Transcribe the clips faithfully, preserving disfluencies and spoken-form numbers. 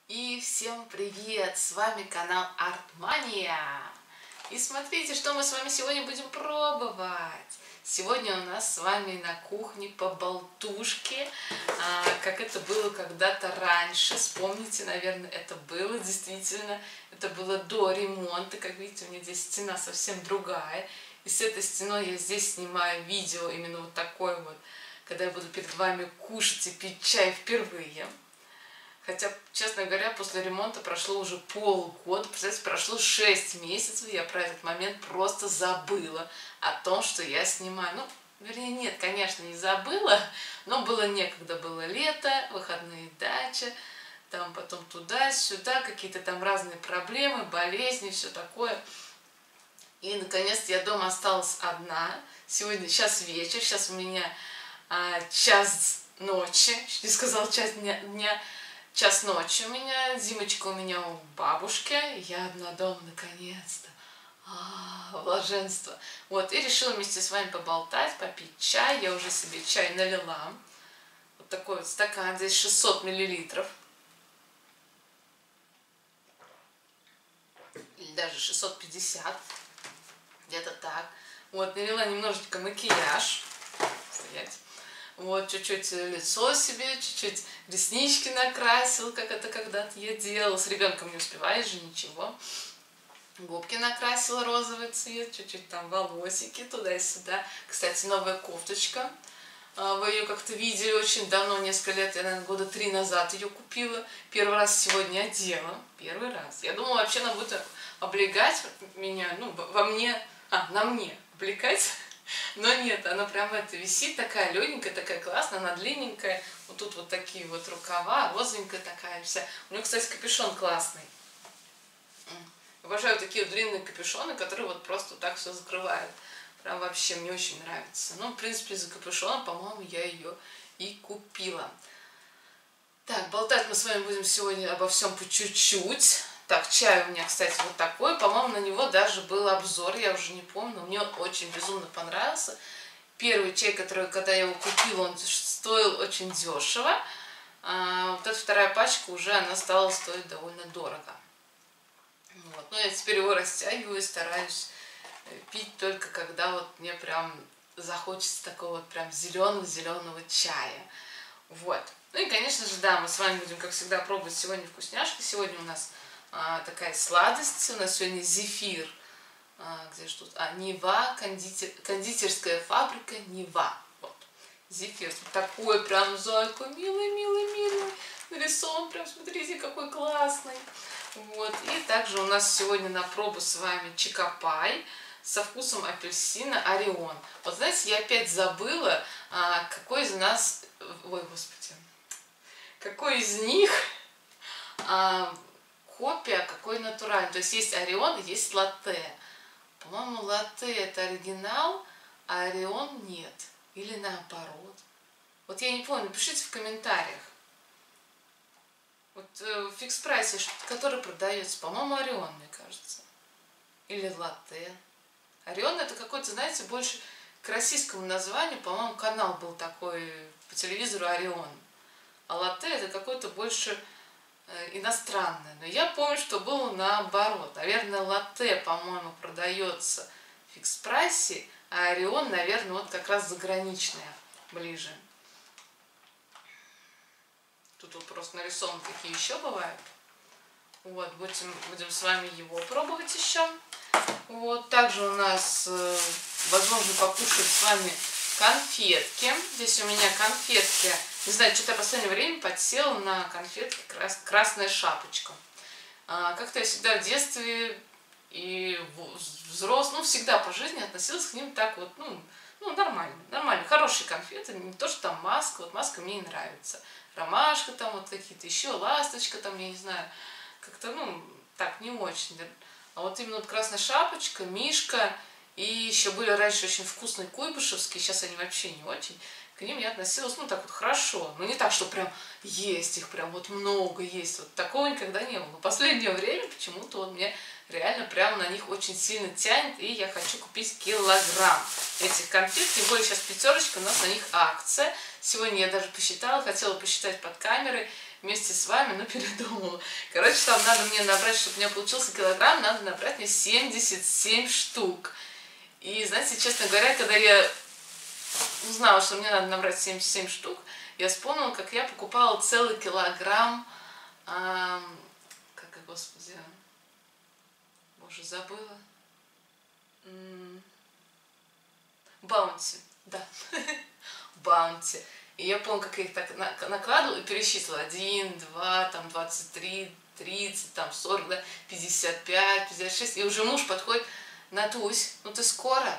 И всем привет! С вами канал Артмания. И смотрите, что мы с вами сегодня будем пробовать. Сегодня у нас с вами на кухне по-болтушке, а, как это было когда-то раньше. Вспомните, наверное, это было действительно, это было до ремонта. Как видите, у меня здесь стена совсем другая. И с этой стеной я здесь снимаю видео именно вот такое вот, когда я буду перед вами кушать и пить чай впервые. Хотя, честно говоря, после ремонта прошло уже полгода, представляете, прошло шесть месяцев, я про этот момент просто забыла о том, что я снимаю. Ну, вернее, нет, конечно, не забыла, но было некогда, было лето, выходные дачи, там потом туда-сюда, какие-то там разные проблемы, болезни, все такое. И, наконец-то, я дома осталась одна. Сегодня, сейчас вечер, сейчас у меня а, час ночи, чуть не сказала час дня, дня. Час ночи у меня, Зимочка у меня у бабушки, я одна дома наконец-то. А, блаженство. Вот, и решила вместе с вами поболтать, попить чай. Я уже себе чай налила. Вот такой вот стакан, здесь шестьсот миллилитров. Или даже шестьсот пятьдесят. Где-то так. Вот, налила немножечко макияж. Стоять. Вот, чуть-чуть лицо себе, чуть-чуть реснички накрасила, как это когда-то я делала. С ребенком не успеваешь же, ничего. Губки накрасила розовый цвет, чуть-чуть там волосики туда и сюда. Кстати, новая кофточка. Вы ее как-то видели очень давно, несколько лет, я, наверное, года три назад ее купила. Первый раз сегодня одела. Первый раз. Я думала, вообще она будет облегать меня, ну, во мне, а, на мне облегать. Но нет, она прям это висит, такая легенькая, такая классная, она длинненькая. Вот тут вот такие вот рукава, розовенькая такая вся. У нее, кстати, капюшон классный. Обожаю такие вот длинные капюшоны, которые вот просто так все закрывают. Прям вообще мне очень нравится. Ну, в принципе, из-за капюшона, по-моему, я ее и купила. Так, болтать мы с вами будем сегодня обо всем по чуть-чуть. Так, чай у меня, кстати, вот такой. По-моему, на него даже был обзор, я уже не помню. Мне он очень безумно понравился. Первый чай, который, когда я его купила, он стоил очень дешево. А вот эта вторая пачка уже, она стала стоить довольно дорого. Вот. Но я теперь его растягиваю и стараюсь пить только когда вот мне прям захочется такого вот прям зеленого-зеленого чая. Вот. Ну и, конечно же, да, мы с вами будем, как всегда, пробовать сегодня вкусняшки. Сегодня у нас а, такая сладость. У нас сегодня зефир. А, где же тут? А, Нева, кондитер, кондитерская фабрика Нева. Вот. Зефир. Такой прям зайка. Милый, милый, милый. Нарисован прям, смотрите, какой классный. Вот. И также у нас сегодня на пробу с вами чокопай со вкусом апельсина Орион. Вот знаете, я опять забыла, а, какой из нас... Ой, господи. Какой из них... А, копия, какой натуральный. То есть есть Орион, есть латте. По-моему, латте это оригинал, а Орион нет. Или наоборот. Вот я не помню, напишите в комментариях. Вот э, в фикс прайсе, который продается, по-моему, Орион, мне кажется. Или латте. Орион это какой-то, знаете, больше к российскому названию, по-моему, канал был такой по телевизору Орион. А латте это какой-то больше иностранное. Но я помню, что было наоборот. Наверное, латте, по-моему, продается в фикс-прайсе, а Орион, наверное, вот как раз заграничная ближе. Тут вот просто нарисованы, какие еще бывают. Вот, будем, будем с вами его пробовать еще. Вот, также у нас, возможно, покушать с вами конфетки. Здесь у меня конфетки. Не знаю, что-то в последнее время подсела на конфетки крас «Красная шапочка». А, как-то я всегда в детстве и взрослый, ну, всегда по жизни относилась к ним так вот, ну, ну, нормально, нормально. Хорошие конфеты, не то, что там маска, вот маска мне не нравится. Ромашка там вот какие-то, еще ласточка там, я не знаю, как-то, ну, так, не очень. А вот именно вот «Красная шапочка», «Мишка», и еще были раньше очень вкусные куйбышевские, сейчас они вообще не очень. К ним я относилась, ну, так вот хорошо. Но не так, что прям есть их, прям вот много есть. Вот такого никогда не было. В последнее время почему-то вот мне реально прям на них очень сильно тянет. И я хочу купить килограмм этих конфет. Тем более сейчас пятерочка, у нас на них акция. Сегодня я даже посчитала, хотела посчитать под камерой. вместе с вами, но передумала. Короче, там надо мне набрать, чтобы у меня получился килограмм, надо набрать мне семьдесят семь штук. И, знаете, честно говоря, когда я узнала, что мне надо набрать семьдесят семь штук, я вспомнила, как я покупала целый килограмм, а, как, господи, боже, забыла, Баунти, да, Баунти. И я помню, как я их так накладывала и пересчитывала. Один, два, там, двадцать три, тридцать, там, сорок, да, пятьдесят пять, пятьдесят шесть. И уже муж подходит: Натусь, ну ты скоро?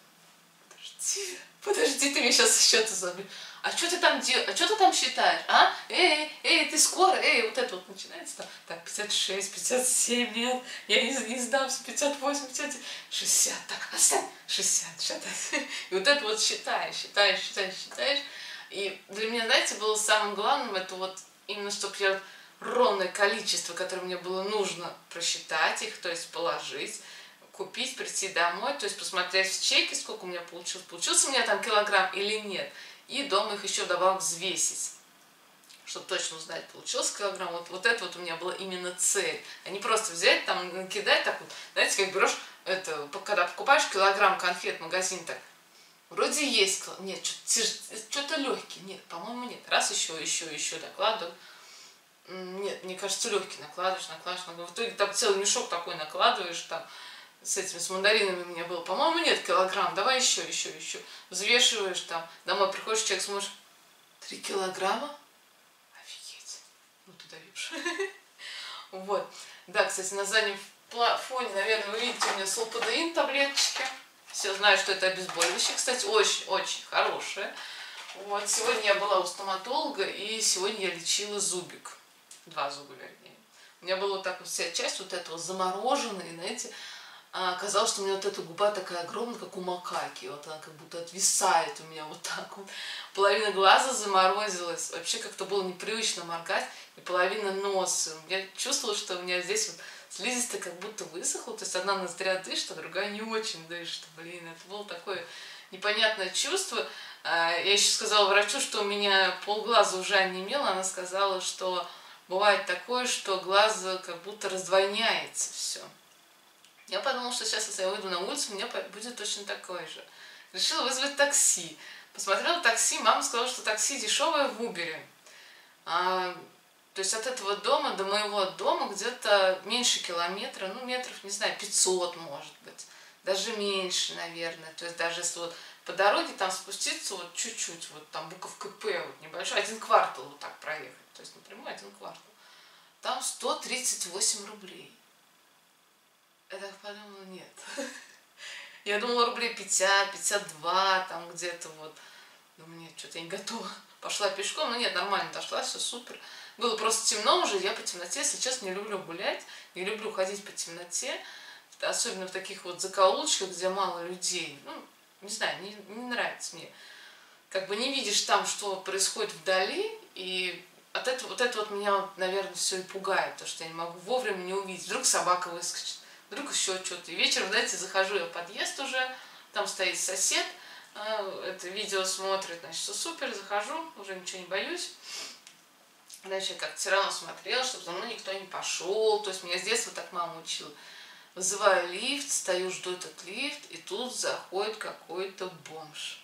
Подожди, подожди, ты мне сейчас счеты забыл. А что ты там делаешь? А что ты там считаешь? А? Эй, эй, ты скоро? Эй, вот это вот начинается там. Так, пятьдесят шесть, пятьдесят семь, нет, я не, не сдамся, пятьдесят восемь, пятьдесят девять, шестьдесят, так, оставь, шестьдесят, считай. И вот это вот считаешь, считаешь, считаешь, считаешь. И для меня, знаете, было самым главным, это вот именно, чтобы я ровное количество, которое мне было нужно, просчитать их, то есть положить, купить, прийти домой, то есть посмотреть в чеке, сколько у меня получилось, получился у меня там килограмм или нет, и дома их еще вдобавок взвесить, чтобы точно узнать, получился килограмм. Вот, вот это вот у меня была именно цель, а не просто взять там, накидать так вот, знаете, как берешь, это, когда покупаешь килограмм конфет в магазине, так, вроде есть, нет, что-то легкий, нет, по-моему, нет, раз еще, еще, еще докладываю. Нет, мне кажется, легкий накладываешь, накладываешь, накладываешь. В итоге там целый мешок такой накладываешь, там, с этими, с мандаринами у меня было, по-моему, нет, килограмм, давай еще, еще, еще. Взвешиваешь там, домой приходишь, человек смотришь, три килограмма? Офигеть. Ну ты даешь. Вот. Да, кстати, на заднем фоне, наверное, вы видите, у меня солпадеин таблеточки. Все знают, что это обезболивающее, кстати, очень-очень хорошее. Вот, сегодня я была у стоматолога, и сегодня я лечила зубик. Два зуба, вернее. У меня была вот так вот вся часть вот этого замороженная, знаете, оказалось, что у меня вот эта губа такая огромная, как у макаки. Вот она как будто отвисает у меня вот так вот. Половина глаза заморозилась. Вообще как-то было непривычно моргать. И половина носа. Я чувствовала, что у меня здесь вот слизистая как будто высохла. То есть одна ноздря дышит, а другая не очень дышит. Блин, это было такое непонятное чувство. Я еще сказала врачу, что у меня полглаза уже онемело. Она сказала, что бывает такое, что глаз как будто раздвойняется все. Я подумала, что сейчас, если я выйду на улицу, у меня будет точно такое же. Решила вызвать такси. Посмотрела такси, мама сказала, что такси дешевое в Убере. А, то есть от этого дома до моего дома где-то меньше километра, ну метров, не знаю, пятьсот может быть. Даже меньше, наверное. То есть даже если вот по дороге там спуститься вот чуть-чуть, вот там буковка П, вот небольшой, один квартал вот так проехать. То есть напрямую один квартал. Там сто тридцать восемь рублей. Я так подумала, нет. Я думала, рублей пятьдесят, пятьдесят два, там где-то вот. Думаю, нет, что-то я не готова. Пошла пешком, но нет, нормально дошла, все супер. Было просто темно уже, я по темноте, если честно, не люблю гулять, не люблю ходить по темноте, особенно в таких вот закоулочках, где мало людей. Ну, не знаю, не, не нравится мне. Как бы не видишь там, что происходит вдали, и от этого, вот это вот меня, наверное, все и пугает, потому что я не могу вовремя не увидеть. Вдруг собака выскочит. Вдруг еще что-то. И вечером, знаете, захожу я в подъезд уже, там стоит сосед, это видео смотрит, значит, все супер, захожу, уже ничего не боюсь. Дальше я как-то все равно смотрела, чтобы за мной никто не пошел, то есть меня с детства так мама учила. Вызываю лифт, стою, жду этот лифт, и тут заходит какой-то бомж.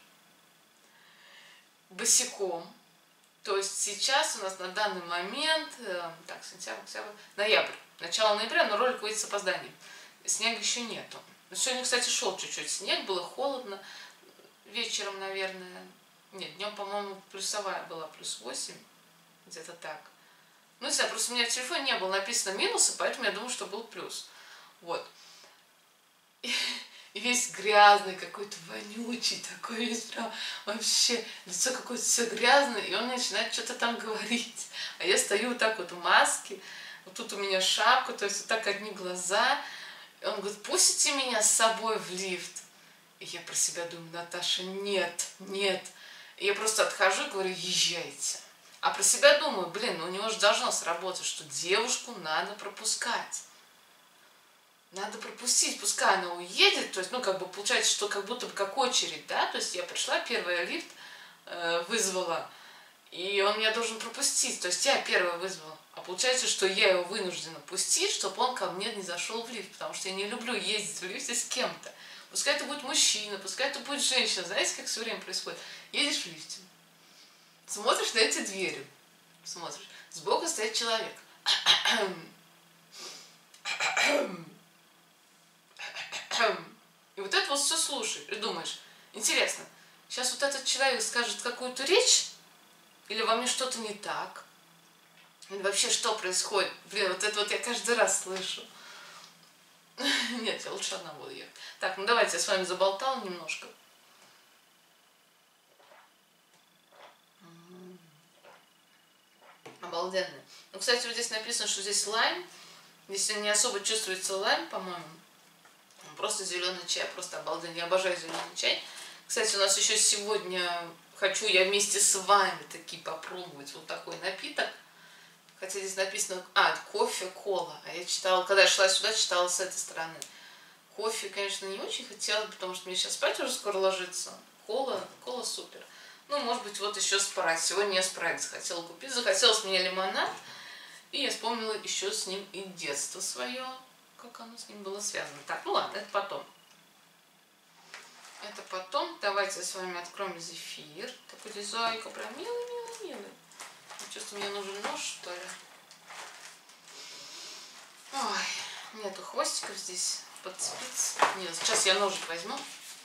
Босиком. То есть сейчас у нас на данный момент, так, сентябрь, октябрь, ноябрь, начало ноября, но ролик выйдет с опозданием. Снега еще нету. Сегодня, кстати, шел чуть-чуть снег, было холодно. Вечером, наверное, нет, днем, по-моему, плюсовая была, плюс восемь, где-то так. Ну, не знаю, просто у меня в телефоне не было написано минусы, поэтому я думаю, что был плюс. Вот. И, и весь грязный, какой-то вонючий такой, весь прям вообще, лицо какое-то все грязное, и он начинает что-то там говорить. А я стою вот так вот в маске, вот тут у меня шапка, то есть вот так одни глаза. И он говорит, пустите меня с собой в лифт. И я про себя думаю, Наташа, нет, нет. И я просто отхожу и говорю, езжайте. А про себя думаю, блин, ну у него же должно сработать, что девушку надо пропускать. Надо пропустить, пускай она уедет. То есть, ну, как бы получается, что как будто бы как очередь, да. То есть я пришла, первый лифт э, вызвала. и он меня должен пропустить. То есть я первая вызвала. А получается, что я его вынуждена пустить, чтобы он ко мне не зашел в лифт, потому что я не люблю ездить в лифте с кем-то. Пускай это будет мужчина, пускай это будет женщина. Знаете, как все время происходит? Едешь в лифте, смотришь на эти двери, смотришь, сбоку стоит человек. И вот это вот все слушаешь и думаешь, интересно, сейчас вот этот человек скажет какую-то речь, или во мне что-то не так, или вообще что происходит? Блин, вот это вот я каждый раз слышу. Нет, я лучше одна буду ехать. Так, ну давайте я с вами заболтала немножко. Обалденно. Ну, кстати, вот здесь написано, что здесь лайм. Здесь не особо чувствуется лайм, по-моему. Просто зеленый чай, просто обалденно. Я обожаю зеленый чай. Кстати, у нас еще сегодня хочу я вместе с вами таки попробовать вот такой напиток. Хотя здесь написано, а, кофе, кола. А я читала, когда я шла сюда, читала с этой стороны. Кофе, конечно, не очень хотелось, потому что мне сейчас спать уже скоро ложиться. Кола, кола супер. Ну, может быть, вот еще спрайт. Сегодня я спрайт захотела купить. Захотелось мне лимонад. И я вспомнила еще с ним и детство свое. Как оно с ним было связано. Так, ну ладно, это потом. Это потом. Давайте с вами откроем зефир. Такой дизайка, прям милый-милый-милый. Чувствую, мне нужен нож, что ли. Ой, нету хвостиков здесь. Подцепиться. Нет, сейчас я ножик возьму.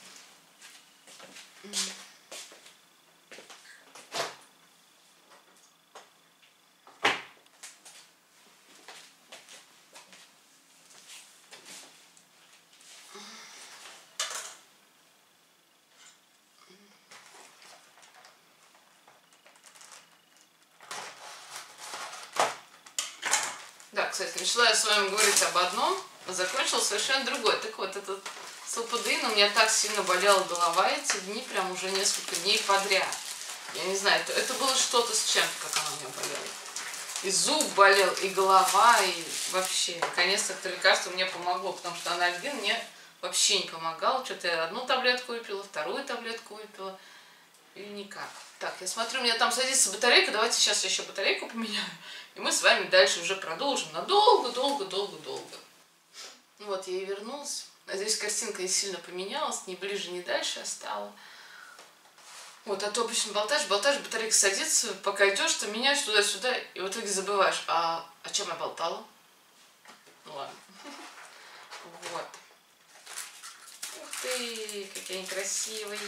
Да, кстати, начала я с вами говорить об одном, а закончила совершенно другое. Так вот, этот сулпадеин, у меня так сильно болела голова эти дни, прям уже несколько дней подряд. Я не знаю, это, это было что-то с чем-то, как она у меня болела. И зуб болел, и голова, и вообще. Наконец-то это лекарство мне помогло, потому что анальгин мне вообще не помогал. Что-то я одну таблетку выпила, вторую таблетку выпила, и никак. Так, я смотрю, у меня там садится батарейка, давайте сейчас я еще батарейку поменяю, и мы с вами дальше уже продолжим на долго-долго-долго-долго. Ну вот, я и вернулась. Надеюсь, картинка не сильно поменялась, ни ближе, ни дальше стала. Вот, а то обычно болтаешь, болтаешь, батарейка садится, пока идешь, ты меняешь туда-сюда, и в итоге забываешь, а о чем я болтала? Ну ладно. Вот. Ух ты, какие они красивые.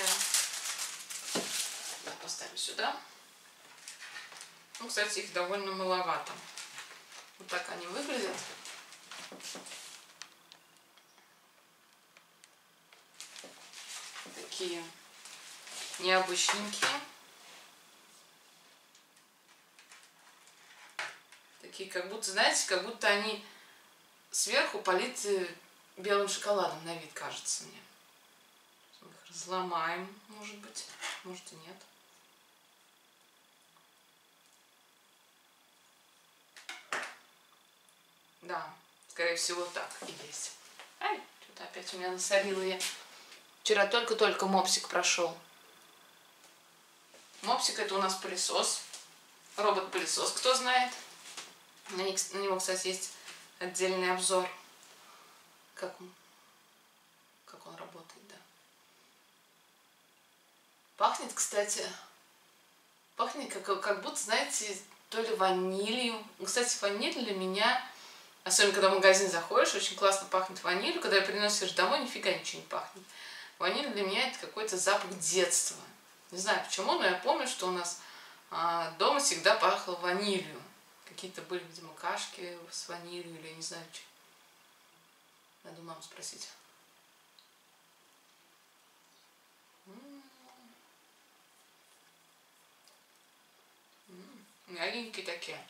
Так, поставим сюда. Ну, кстати, их довольно маловато. Вот так они выглядят. Такие необычненькие. Такие, как будто, знаете, как будто они сверху политы белым шоколадом на вид, кажется мне. Мы их разломаем, может быть, может и нет. Да, скорее всего так и есть. Ай, что-то опять у меня насолила я. Вчера только-только мопсик прошел. Мопсик — это у нас пылесос. Робот-пылесос, кто знает. На него, кстати, есть отдельный обзор. Как он, как он работает, да. Пахнет, кстати, пахнет как, как будто, знаете, то ли ванилью. Кстати, ваниль для меня, особенно когда в магазин заходишь, очень классно пахнет ванилью. Когда ее приносишь домой, нифига ничего не пахнет. Ваниль для меня — это какой-то запах детства. Не знаю почему, но я помню, что у нас а, дома всегда пахло ванилью. Какие-то были, видимо, кашки с ванилью или я не знаю, что. Надо у мамы спросить. Мягенькие такие.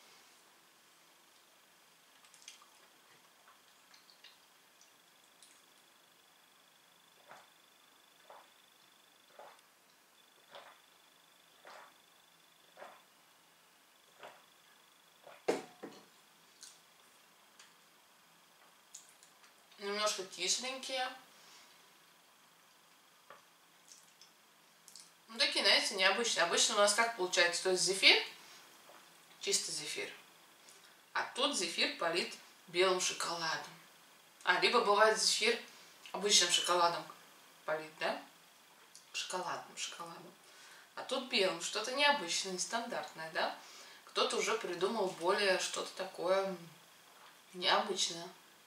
Немножко кисленькие. Ну, такие, знаете, знаете, необычно. Обычно у нас как получается? То есть зефир, чисто зефир, а тут зефир полит белым шоколадом. А, либо бывает зефир обычным шоколадом полит, да? Шоколадным шоколадом. А тут белым, что-то необычное, нестандартное, да? Кто-то уже придумал более что-то такое необычное.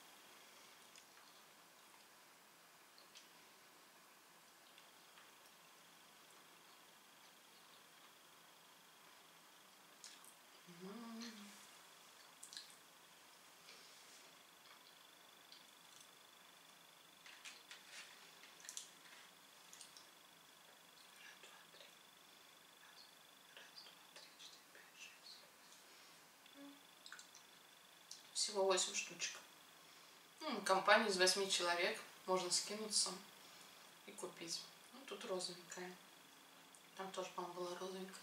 Всего восемь штучек. Ну, компанию из восьми человек можно скинуться и купить. Ну, тут розовенькая. Там тоже, по-моему, была розовенькая.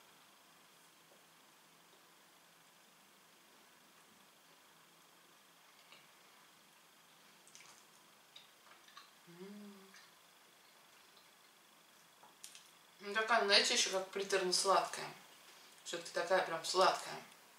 Ну, такая, знаете, еще как приторно-сладкая. Все-таки такая прям сладкая.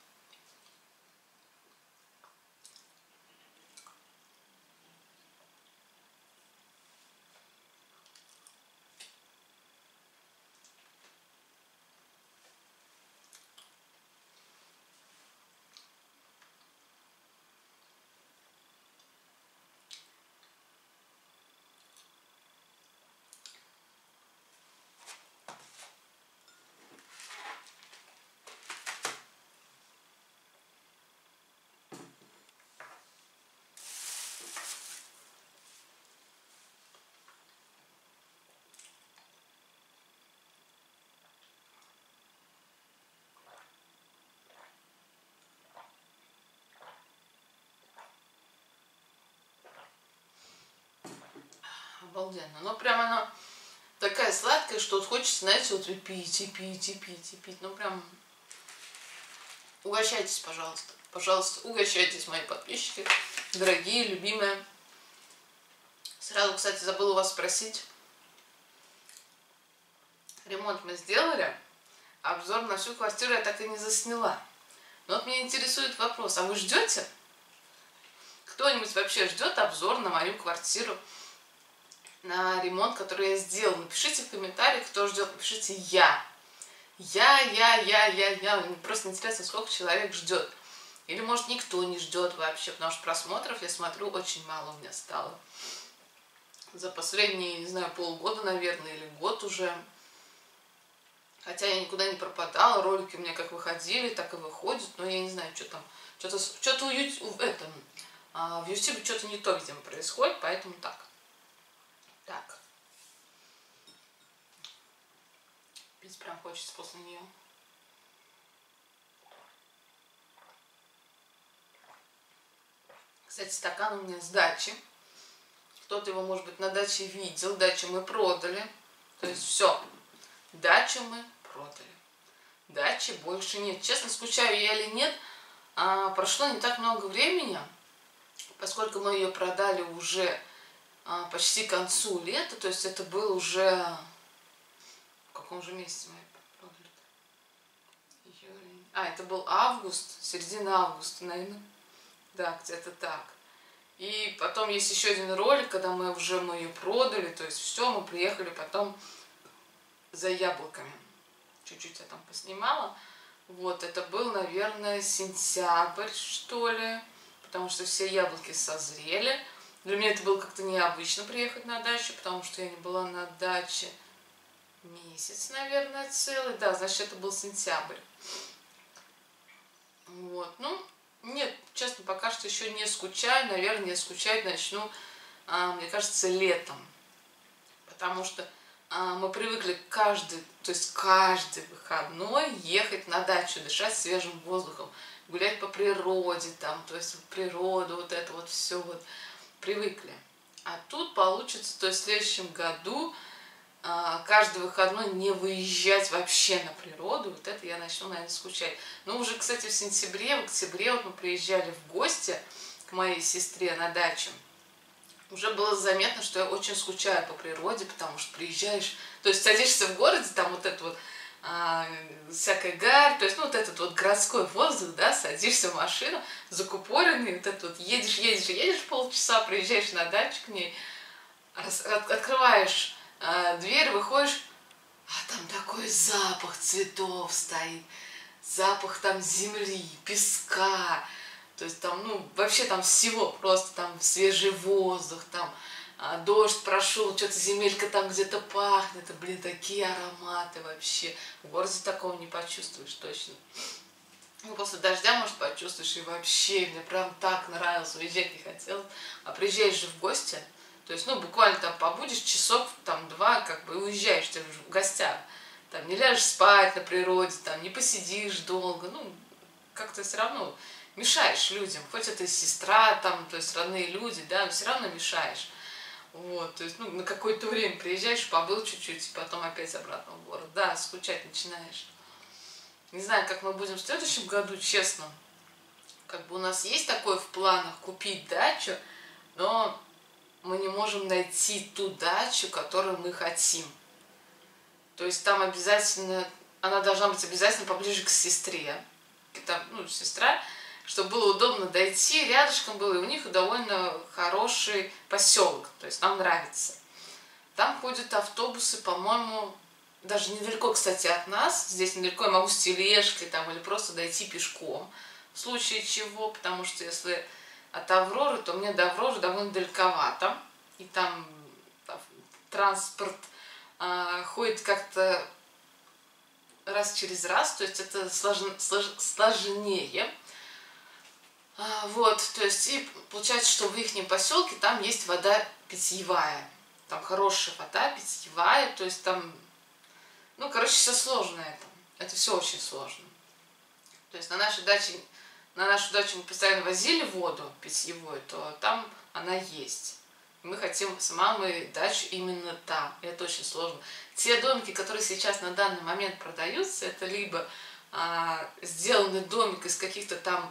Обалденно. Но прям она такая сладкая, что вот хочется, знаете, вот и пить, и пить, и пить, и пить. Ну прям угощайтесь, пожалуйста. Пожалуйста, угощайтесь, мои подписчики, дорогие, любимые. Сразу, кстати, забыла у вас спросить. Ремонт мы сделали, обзор на всю квартиру я так и не засняла. Но вот меня интересует вопрос, а вы ждете? Кто-нибудь вообще ждет обзор на мою квартиру, на ремонт, который я сделала? Напишите в комментариях, кто ждет, напишите я. Я, я, я, я, я. Мне просто интересно, сколько человек ждет. Или, может, никто не ждет вообще, потому что просмотров, я смотрю, очень мало у меня стало. За последние, не знаю, полгода, наверное, или год уже. Хотя я никуда не пропадала, ролики у меня как выходили, так и выходят, но я не знаю, что там. Что-то что-то в этом, в YouTube что-то не то, видимо, происходит, поэтому так. Так. Пить прям хочется после нее. Кстати, стакан у меня с дачи. Кто-то его, может быть, на даче видел. Дачу мы продали. То есть все. Дачу мы продали. Дачи больше нет. Честно, скучаю я или нет, а, прошло не так много времени, поскольку мы ее продали уже а, почти к концу лета. То есть это было уже... В каком же месяце мы продали? А, это был август, середина августа, наверное. Да, где-то так. И потом есть еще один ролик, когда мы уже мы ее продали, то есть все, мы приехали потом за яблоками. Чуть-чуть я там поснимала. Вот, это был, наверное, сентябрь, что ли, потому что все яблоки созрели. Для меня это было как-то необычно приехать на дачу, потому что я не была на даче месяц, наверное, целый. Да, значит, это был сентябрь. Вот, ну... Нет, честно, пока что еще не скучаю. Наверное, скучать начну, а, мне кажется, летом. Потому что а, мы привыкли каждый, то есть каждый выходной ехать на дачу, дышать свежим воздухом, гулять по природе, там, то есть природу, вот это вот все вот привыкли. А тут получится, то есть в следующем году каждый выходной не выезжать вообще на природу, вот это я начну, наверное, скучать. Но уже, кстати, в сентябре, в октябре вот мы приезжали в гости к моей сестре на дачу. уже было заметно, что я очень скучаю по природе, потому что приезжаешь, то есть садишься в городе, там вот это вот а, всякая гарь, то есть, ну, вот этот вот городской воздух, да, садишься в машину, закупоренный, вот это вот едешь, едешь, едешь полчаса, приезжаешь на дачу к ней, раз, от, открываешь а, дверь, выходишь, а там такой запах цветов стоит, запах там земли, песка, то есть там, ну, вообще там всего, просто там свежий воздух, там а, дождь прошел, что-то земелька там где-то пахнет, блин, такие ароматы вообще. В городе такого не почувствуешь точно. Ну, после дождя, может, почувствуешь, и вообще, мне прям так нравилось, уезжать не хотелось. А приезжаешь же в гости, то есть, ну, буквально там побудешь часов, там, два, как бы, и уезжаешь, ты уже в гостях. Там не ляжешь спать на природе, там, не посидишь долго, ну, как-то все равно мешаешь людям, хоть это и сестра, там, то есть родные люди, да, но все равно мешаешь. Вот, то есть, ну, на какое-то время приезжаешь, побыл чуть-чуть, и потом опять обратно в город. Да, скучать начинаешь. Не знаю, как мы будем в следующем году, честно. Как бы у нас есть такое в планах купить дачу, но мы не можем найти ту дачу, которую мы хотим. То есть там обязательно, она должна быть обязательно поближе к сестре. Там, ну, сестра, чтобы было удобно дойти, рядышком было, и у них довольно хороший поселок, то есть нам нравится. Там ходят автобусы, по-моему, даже недалеко, кстати, от нас, здесь недалеко я могу с тележкой там, или просто дойти пешком, в случае чего, потому что если от Авроры, то мне до Авроры довольно далековато, и там, там транспорт а, ходит как-то раз через раз, то есть это сложн, слож, сложнее. А, вот, то есть, и получается, что в их поселке там есть вода питьевая. Там хорошая вода питьевая, то есть там, ну, короче, все сложно это. Это все очень сложно. То есть на нашей даче, на нашу дачу мы постоянно возили воду питьевую, то там она есть. Мы хотим с мамой дачу именно там. И это очень сложно. Те домики, которые сейчас на данный момент продаются, это либо а, сделанный домик из каких-то там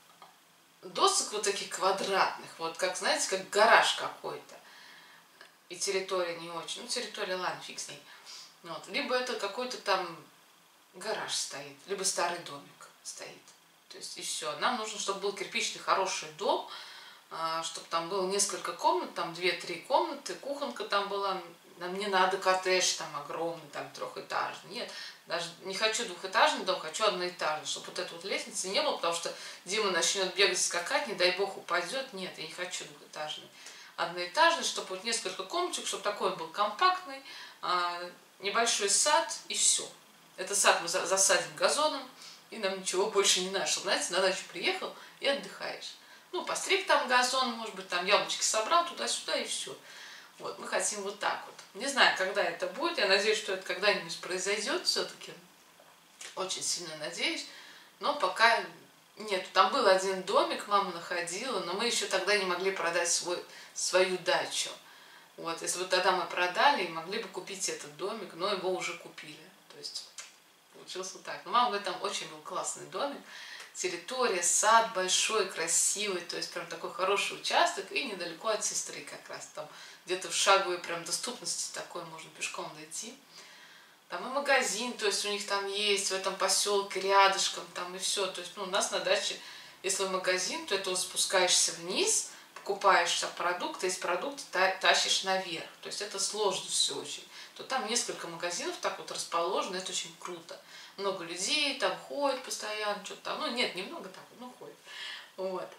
досок вот таких квадратных, вот как, знаете, как гараж какой-то. И территория не очень. Ну, территория, ладно, фиг с ней. Вот. Либо это какой-то там гараж стоит, либо старый домик стоит. То есть и все. Нам нужно, чтобы был кирпичный хороший дом, чтобы там было несколько комнат, там две-три комнаты, кухонка там была. Нам не надо коттедж там огромный, там трехэтажный. Нет, даже не хочу двухэтажный дом, хочу одноэтажный, чтобы вот этой вот лестницы не было, потому что Дима начнет бегать, скакать, не дай бог упадет. Нет, я не хочу двухэтажный. Одноэтажный, чтобы вот несколько комнаток, чтобы такой был компактный, небольшой сад и все. Это сад мы засадим газоном, и нам ничего больше не надо. Чтобы, знаете, на дачу приехал и отдыхаешь. Ну, постриг там газон, может быть, там яблочки собрал туда-сюда и все. Вот, мы хотим вот так вот. Не знаю, когда это будет. Я надеюсь, что это когда-нибудь произойдет все-таки. Очень сильно надеюсь. Но пока нет. Там был один домик, мама находила, но мы еще тогда не могли продать свой, свою дачу. Вот, если бы тогда мы продали и могли бы купить этот домик, но его уже купили. То есть получилось вот так. Но мама говорит, там очень был классный домик. Территория, сад большой, красивый, то есть прям такой хороший участок, и недалеко от сестры как раз, там где-то в шаговой прям доступности такой можно пешком дойти. Там и магазин, то есть у них там есть в этом поселке рядышком, там и все, то есть ну, у нас на даче, если в магазин, то это вот спускаешься вниз, покупаешь продукты, из продукта тащишь наверх, то есть это сложно все очень. То там несколько магазинов так вот расположено, это очень круто. Много людей там ходят постоянно, что-то там. Ну, нет, немного так, ну, ходят. Вот.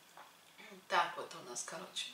Так вот у нас, короче.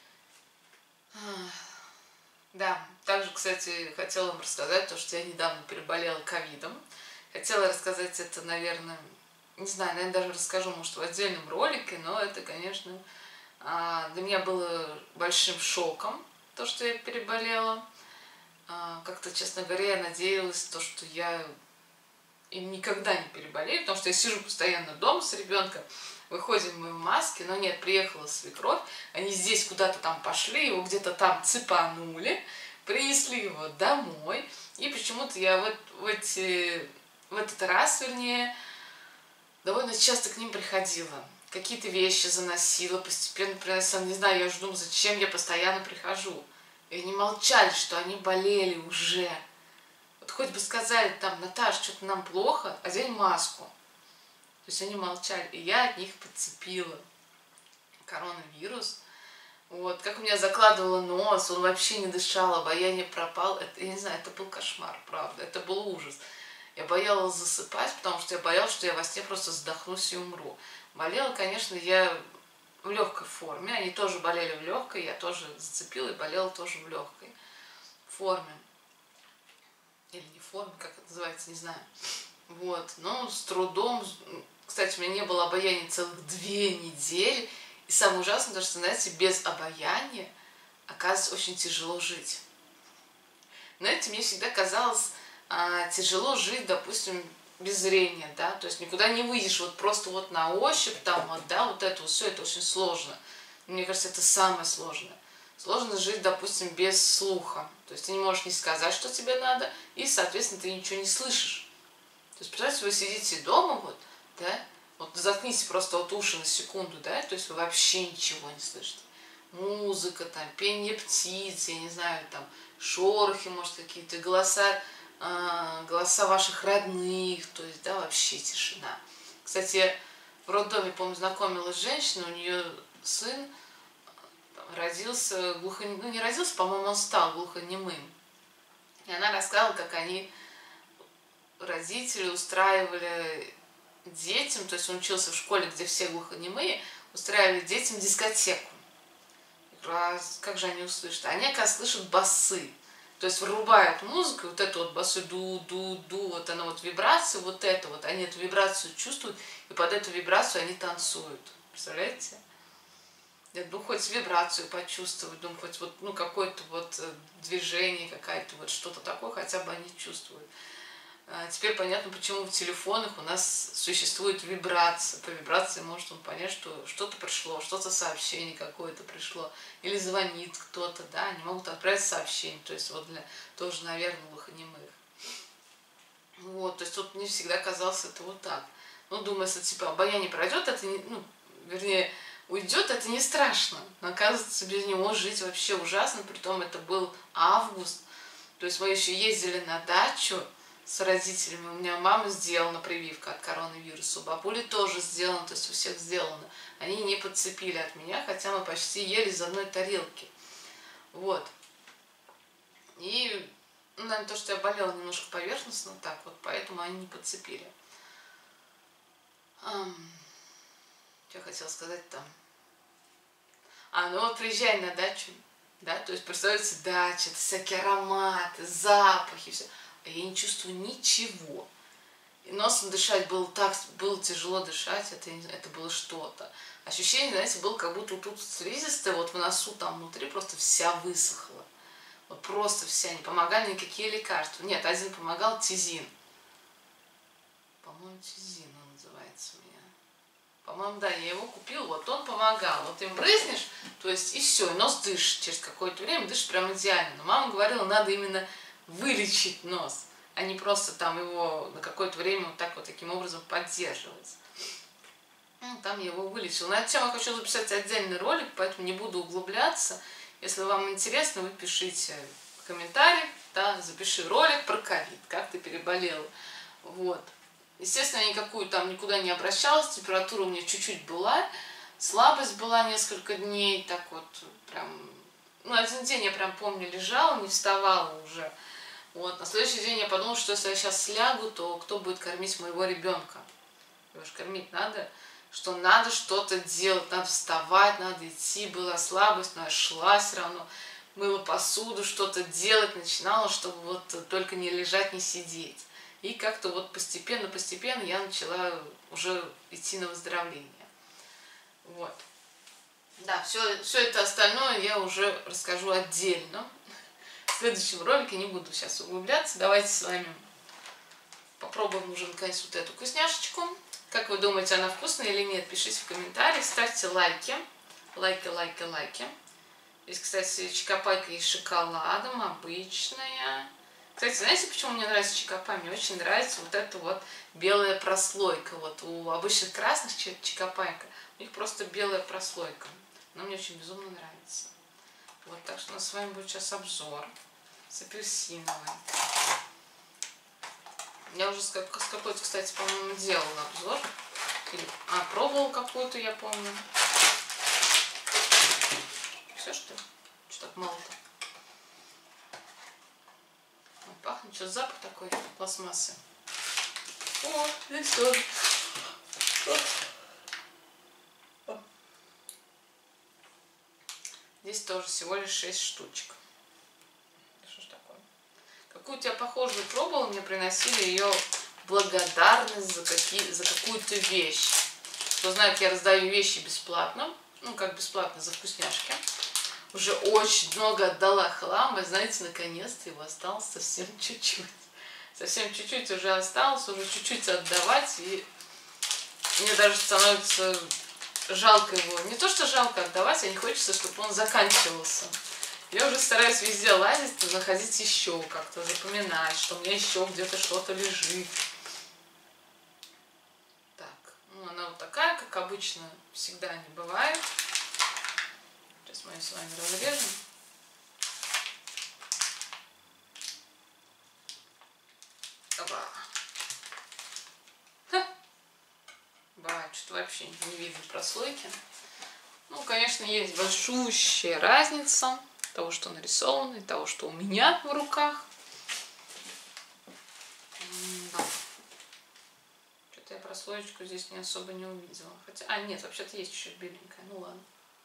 Да, также, кстати, хотела вам рассказать то, что я недавно переболела ковидом. Хотела рассказать это, наверное, не знаю, наверное, даже расскажу, может, в отдельном ролике, но это, конечно, для меня было большим шоком, то, что я переболела. Как-то, честно говоря, я надеялась, то, что я им никогда не переболею, потому что я сижу постоянно дома с ребенком, выходим мы в маске, но нет, приехала свекровь, они здесь куда-то там пошли, его где-то там цепанули, принесли его домой, и почему-то я в, в, эти, в этот раз, вернее, довольно часто к ним приходила. какие-то вещи заносила, постепенно приносила, не знаю, я уже думала, зачем я постоянно прихожу. И они молчали, что они болели уже. Вот хоть бы сказали там: Наташа, что-то нам плохо, одень маску. То есть они молчали, и я от них подцепила коронавирус. Вот, как у меня закладывало нос, он вообще не дышал, обаяние пропало. Это, я не знаю, это был кошмар, правда, это был ужас. Я боялась засыпать, потому что я боялась, что я во сне просто задохнусь и умру. Болела, конечно, я в легкой форме, они тоже болели в легкой, я тоже зацепила и болела тоже в легкой форме. Или не форме, как это называется, не знаю. Вот, но с трудом. Кстати, у меня не было обаяния целых две недели. И самое ужасное, то, что, знаете, без обаяния, оказывается, очень тяжело жить. Знаете, мне всегда казалось а, тяжело жить, допустим, без зрения, да, то есть никуда не выйдешь, вот просто вот на ощупь, там, вот, да, вот это вот все, это очень сложно. Мне кажется, это самое сложное. Сложно жить, допустим, без слуха. То есть ты не можешь не сказать, что тебе надо, и, соответственно, ты ничего не слышишь. То есть, представьте, вы сидите дома, вот, да, вот заткните просто вот уши на секунду, да, то есть вы вообще ничего не слышите. Музыка, там, пение птиц, я не знаю, там, шорохи, может, какие-то голоса, э, голоса ваших родных, то есть, да, вообще тишина. Кстати, я в роддоме, помню, знакомилась с женщиной, у нее сын там родился глухонемым, ну, не родился, по-моему, он стал глухонемым. И она рассказывала, как они, родители, устраивали детям, то есть он учился в школе, где все глухонемые, устраивали детям дискотеку. Раз, как же они услышат? Они, оказывается, слышат басы. То есть врубают музыку, вот эту вот басу, ду-ду-ду, вот она вот вибрация, вот это вот, они эту вибрацию чувствуют, и под эту вибрацию они танцуют. Представляете? Я думаю, хоть вибрацию почувствовать, думаю, хоть вот, ну, какое-то вот движение, какая-то вот что-то такое, хотя бы они чувствуют. Теперь понятно, почему в телефонах у нас существует вибрация. По вибрации может он понять, что что-то пришло, что-то сообщение какое-то пришло, или звонит кто-то, да, они могут отправить сообщение, то есть вот для тоже, наверное, глухонемых. Вот, то есть тут мне всегда казалось это вот так. Ну, думаю, если типа обаяние пройдет, это не, ну, вернее, уйдет, это не страшно. Но оказывается, без него жить вообще ужасно, притом это был август, то есть мы еще ездили на дачу с родителями. У меня мама сделана прививка от коронавируса, у бабули тоже сделана, то есть у всех сделано. Они не подцепили от меня, хотя мы почти ели из одной тарелки. Вот. И, ну, наверное, то, что я болела немножко поверхностно, так вот, поэтому они не подцепили. Ам, что я хотела сказать там? А, ну вот приезжай на дачу, да, то есть представляете, дача, это всякие ароматы, запахи, все. А я не чувствую ничего. И носом дышать было так, было тяжело дышать, это, это было что-то. Ощущение, знаете, было, как будто тут слизистая, вот в носу там внутри просто вся высохла. Вот просто вся, не помогали никакие лекарства. Нет, один помогал, тизин. По-моему, тизин он называется у меня. По-моему, да, я его купил, вот он помогал. Вот им брызнешь, то есть и все, и нос дышит через какое-то время, дышит прям идеально. Но мама говорила, надо именно вылечить нос, а не просто там его на какое-то время вот так вот таким образом поддерживать. Ну, там я его вылечил. На эту тему я хочу записать отдельный ролик, поэтому не буду углубляться. Если вам интересно, вы пишите в комментариях, да, запиши ролик про ковид, как ты переболела. Вот. Естественно, я никакую там никуда не обращалась, температура у меня чуть-чуть была, слабость была несколько дней, так вот прям, ну, один день я прям помню лежала, не вставала уже. Вот. На следующий день я подумала, что если я сейчас слягу, то кто будет кормить моего ребенка? Его же кормить надо, что надо что-то делать, надо вставать, надо идти, была слабость, но я шла все равно, мыла посуду, что-то делать начинала, чтобы вот только не лежать, не сидеть. И как-то вот постепенно-постепенно я начала уже идти на выздоровление. Вот. Да, все, все это остальное я уже расскажу отдельно. В следующем ролике не буду сейчас углубляться. Давайте с вами попробуем уже наконец вот эту вкусняшечку. Как вы думаете, она вкусная или нет? Пишите в комментариях, ставьте лайки. Лайки, лайки, лайки. Здесь, кстати, чокопайка и с шоколадом, обычная. Кстати, знаете, почему мне нравится чокопай? Мне очень нравится вот эта вот белая прослойка. Вот у обычных красных чокопайка у них просто белая прослойка. Она мне очень безумно нравится. Вот, так что у нас с вами будет сейчас обзор с апельсиновой. Я уже с какой-то, кстати, по-моему, делала обзор. Или, а, пробовала какую-то, я помню. Все, что ли? Что так мало-то? Пахнет, что запах такой пластмассы. О, здесь тоже. Здесь тоже всего лишь шесть штучек. Что ж такое? Какую-то я похожую пробовала, мне приносили ее благодарность за, какие, за какую-то вещь. Кто знает, я раздаю вещи бесплатно. Ну, как бесплатно, за вкусняшки. Уже очень много отдала хлама, и знаете, наконец-то его осталось совсем чуть-чуть. Совсем чуть-чуть уже осталось, уже чуть-чуть отдавать, и мне даже становится жалко его. Не то, что жалко отдавать, а не хочется, чтобы он заканчивался. Я уже стараюсь везде лазить, находить еще как-то, запоминать, что у меня еще где-то что-то лежит. Так, ну она вот такая, как обычно, всегда не бывает. Сейчас мы ее с вами разрежем. Опа. Ха. Бывает, что вообще не видно прослойки. Ну, конечно, есть большущая разница того, что нарисовано, и того, что у меня в руках. Да. Что-то я прослоечку здесь не особо не увидела. Хотя, а, нет, вообще-то есть еще беленькая. Ну ладно.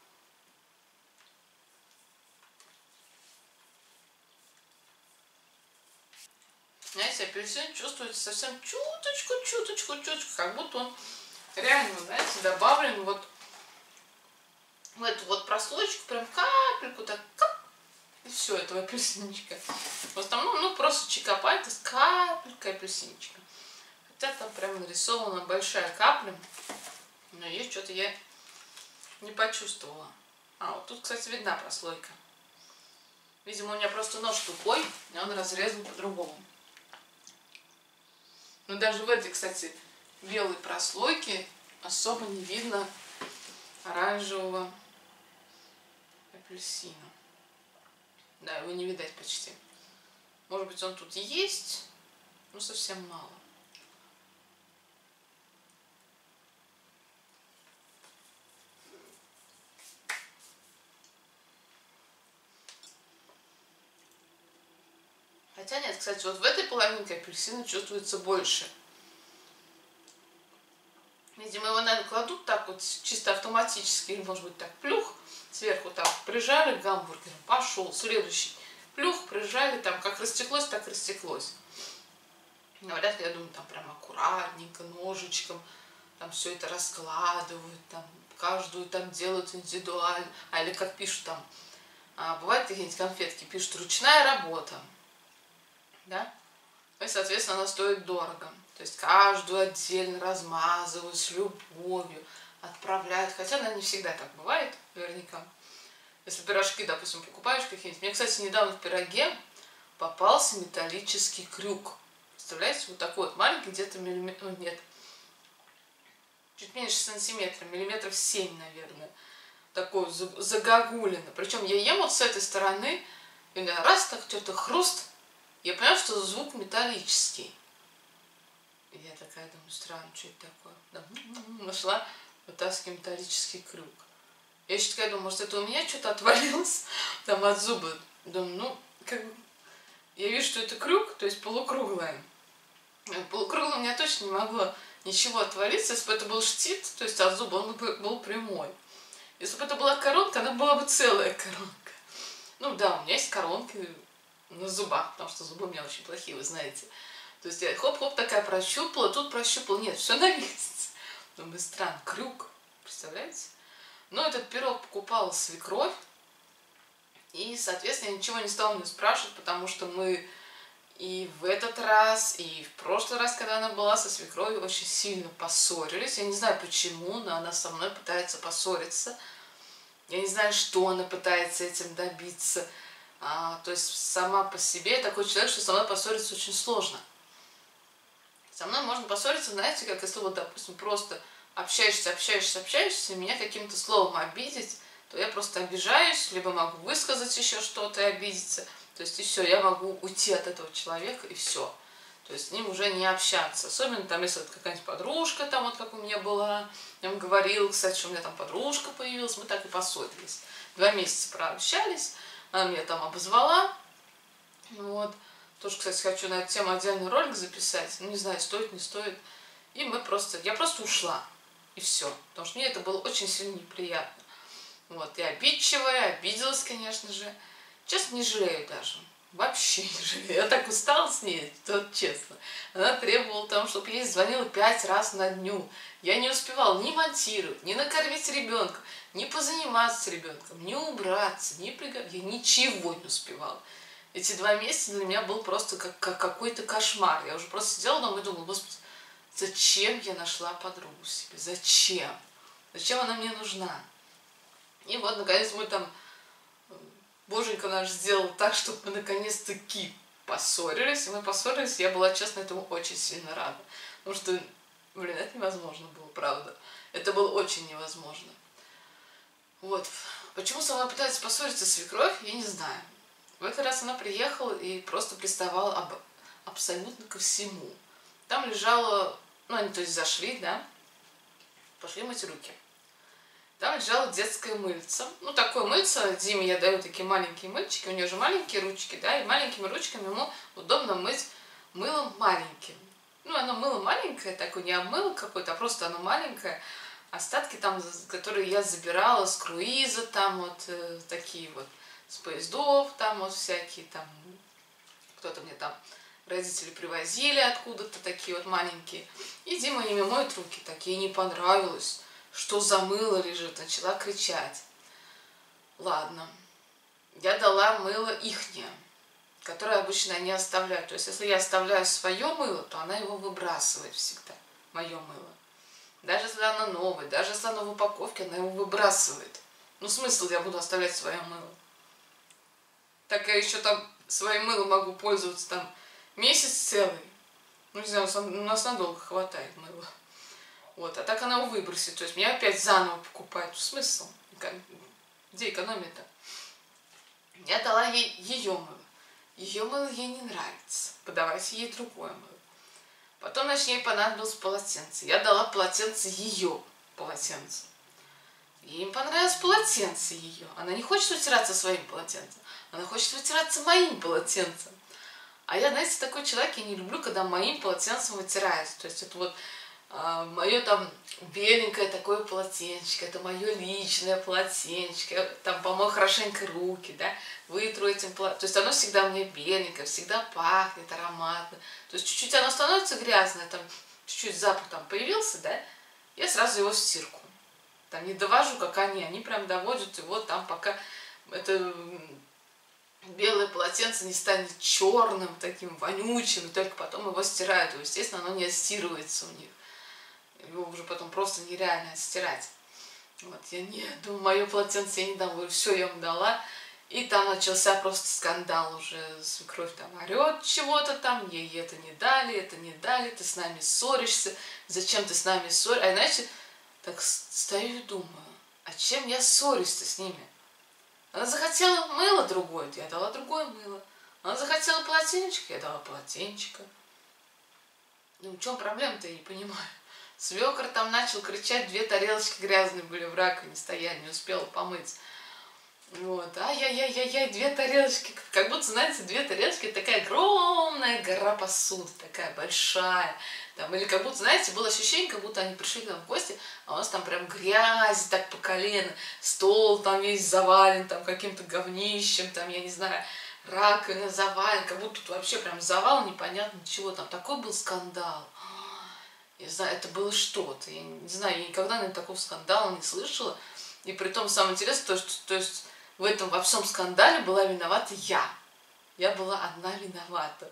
Знаете, апельсин чувствуется совсем чуточку, чуточку, чуточку, как будто он реально, знаете, добавлен вот в эту вот прослоечку, прям капельку, так, кап, и все, этого апельсинчика. В основном, ну, просто чокопай, с капелькой апельсинчика. Хотя там прям нарисована большая капля, но есть что-то я не почувствовала. А, вот тут, кстати, видна прослойка. Видимо, у меня просто нож тупой, и он разрезан по-другому. Но даже в этой, кстати, белой прослойке особо не видно оранжевого апельсина. Да, его не видать почти. Может быть, он тут и есть, но совсем мало. Хотя нет, кстати, вот в этой половинке апельсина чувствуется больше. Видимо, его, наверное, кладут так вот чисто автоматически, или, может быть, так плюх, сверху так прижали к гамбургеру, пошел, следующий. Плюх, прижали, там как растеклось, так растеклось. Говорят, я думаю, там прям аккуратненько, ножичком, там все это раскладывают, там каждую там делают индивидуально. А или как пишут там, а, бывают какие-нибудь конфетки, пишут ручная работа. Да? И, соответственно, она стоит дорого. То есть каждую отдельно размазывают с любовью, отправляют. Хотя она не всегда так бывает, наверняка. Если пирожки, допустим, покупаешь какие-нибудь. Мне, кстати, недавно в пироге попался металлический крюк. Представляете, вот такой вот маленький, где-то миллиметр, ну, нет, чуть меньше сантиметра, миллиметров семь, наверное. Такой загогулина. Причем я ем вот с этой стороны, и раз так что-то хруст, я понимаю, что звук металлический. И я такая думаю, странно, что это такое. Да, нашла, вытаскиваю металлический крюк. Я еще такая думаю, может, это у меня что-то отвалилось там от зуба. Думаю, ну, как бы, я вижу, что это крюк, то есть полукруглая. Полукруглое у меня точно не могло ничего отвалиться. Если бы это был штифт, то есть от зуба, он бы был прямой. Если бы это была коронка, она была бы целая коронка. Ну да, у меня есть коронки на зубах, потому что зубы у меня очень плохие, вы знаете. То есть я хоп-хоп такая прощупала, тут прощупала, нет, все на месте. Думаю, странно, крюк, представляете? Но этот пирог покупала свекровь, и, соответственно, я ничего не стала мне спрашивать, потому что мы и в этот раз, и в прошлый раз, когда она была со свекровью, очень сильно поссорились. Я не знаю почему, но она со мной пытается поссориться. Я не знаю, что она пытается этим добиться. А, то есть сама по себе такой человек, что со мной поссориться очень сложно. Со мной можно поссориться, знаете, как если вот, допустим, просто общаешься, общаешься, общаешься, и меня каким-то словом обидеть, то я просто обижаюсь, либо могу высказать еще что-то и обидеться. То есть и все, я могу уйти от этого человека, и все. То есть с ним уже не общаться. Особенно там, если это какая-нибудь подружка, там вот как у меня была, я вам говорила, кстати, что у меня там подружка появилась, мы так и поссорились. Два месяца прообщались, она меня там обозвала, вот. Тоже, кстати, хочу на эту тему отдельный ролик записать. Ну, не знаю, стоит, не стоит. И мы просто... Я просто ушла. И все. Потому что мне это было очень сильно неприятно. Вот. И обидчивая, обиделась, конечно же. Честно, не жалею даже. Вообще не жалею. Я так устала с ней, вот честно. Она требовала того, чтобы я ей звонила пять раз на дню. Я не успевала ни монтировать, ни накормить ребенка, ни позаниматься с ребенком, ни убраться, ни приготовить. Я ничего не успевала. Эти два месяца для меня был просто как, как какой-то кошмар. Я уже просто сидела дома и думала, господи, зачем я нашла подругу себе? Зачем? Зачем она мне нужна? И вот, наконец, мы там... Боженька наш сделал так, чтобы мы наконец-таки поссорились. И мы поссорились, я была, честно, этому очень сильно рада. Потому что, блин, это невозможно было, правда. Это было очень невозможно. Вот. Почему со мной пытается поссориться свекровь, я не знаю. В этот раз она приехала и просто приставала об, абсолютно ко всему. Там лежала, ну они то есть зашли, да, пошли мыть руки. Там лежало детское мыльце. Ну такое мыльце, Диме я даю такие маленькие мыльчики, у нее же маленькие ручки, да, и маленькими ручками ему удобно мыть мылом маленьким. Ну оно мыло маленькое, такое не обмыло какое-то, а просто оно маленькое. Остатки там, которые я забирала с круиза, там вот э, такие вот, с поездов, там вот всякие, там, кто-то мне там, родители привозили откуда-то, такие вот маленькие. И Дима ими моет руки, так ей не понравилось, что за мыло лежит, начала кричать. Ладно, я дала мыло ихнее, которое обычно они оставляют. То есть, если я оставляю свое мыло, то она его выбрасывает всегда, мое мыло. Даже если оно новое, даже если оно в упаковке, она его выбрасывает. Ну, смысл я буду оставлять свое мыло? Так я еще там своим мылом могу пользоваться там месяц целый. Ну, не знаю, у нас надолго хватает мыла. Вот, а так она его выбросит. То есть меня опять заново покупают. Смысл? Где экономия-то? Я дала ей ее мыло. Ее мыло ей не нравится. Подавайте ей другое мыло. Потом, значит, ей понадобилось полотенце. Я дала полотенце ее полотенце. Ей не понравилось полотенце ее. Она не хочет вытираться своим полотенцем. Она хочет вытираться моим полотенцем. А я, знаете, такой человек, я не люблю, когда моим полотенцем вытираются. То есть это вот э, мое там беленькое такое полотенчико, это мое личное полотенчико. Я там помою хорошенько руки, да, вытру этим полотенцем. То есть оно всегда мне беленькое, всегда пахнет ароматно. То есть чуть-чуть оно становится грязное, там чуть-чуть запах там появился, да, я сразу его в стирку. Там не довожу, как они, они прям доводят его там, пока это белое полотенце не станет черным, таким вонючим, и только потом его стирают. И, естественно, оно не отстирывается у них. Его уже потом просто нереально отстирать. Вот, я не думаю, мое полотенце я не дам, все я ему дала. И там начался просто скандал уже, свекровь там орет чего-то там, ей это не дали, это не дали, ты с нами ссоришься, зачем ты с нами ссоришься? А иначе так стою и думаю, а чем я ссорюсь-то с ними? Она захотела мыло другое, я дала другое мыло. Она захотела полотенчика, я дала полотенчика. Ну, в чем проблема-то, я не понимаю. Свекор там начал кричать, две тарелочки грязные были в раковине, стояли, не успела помыть. Вот, ай-яй-яй-яй-яй, две тарелочки, как будто, знаете, две тарелочки, это такая огромная гора посуды, такая большая. Там, или как будто, знаете, было ощущение, как будто они пришли к нам в гости, а у нас там прям грязь так по колено, стол там весь завален там каким-то говнищем, там, я не знаю, раковина завален, как будто тут вообще прям завал, непонятно чего, там такой был скандал. Я знаю, это было что-то, я не знаю, я никогда, наверное, такого скандала не слышала. И при том, самое интересное, то, что, то есть в этом во всем скандале была виновата я. Я была одна виновата.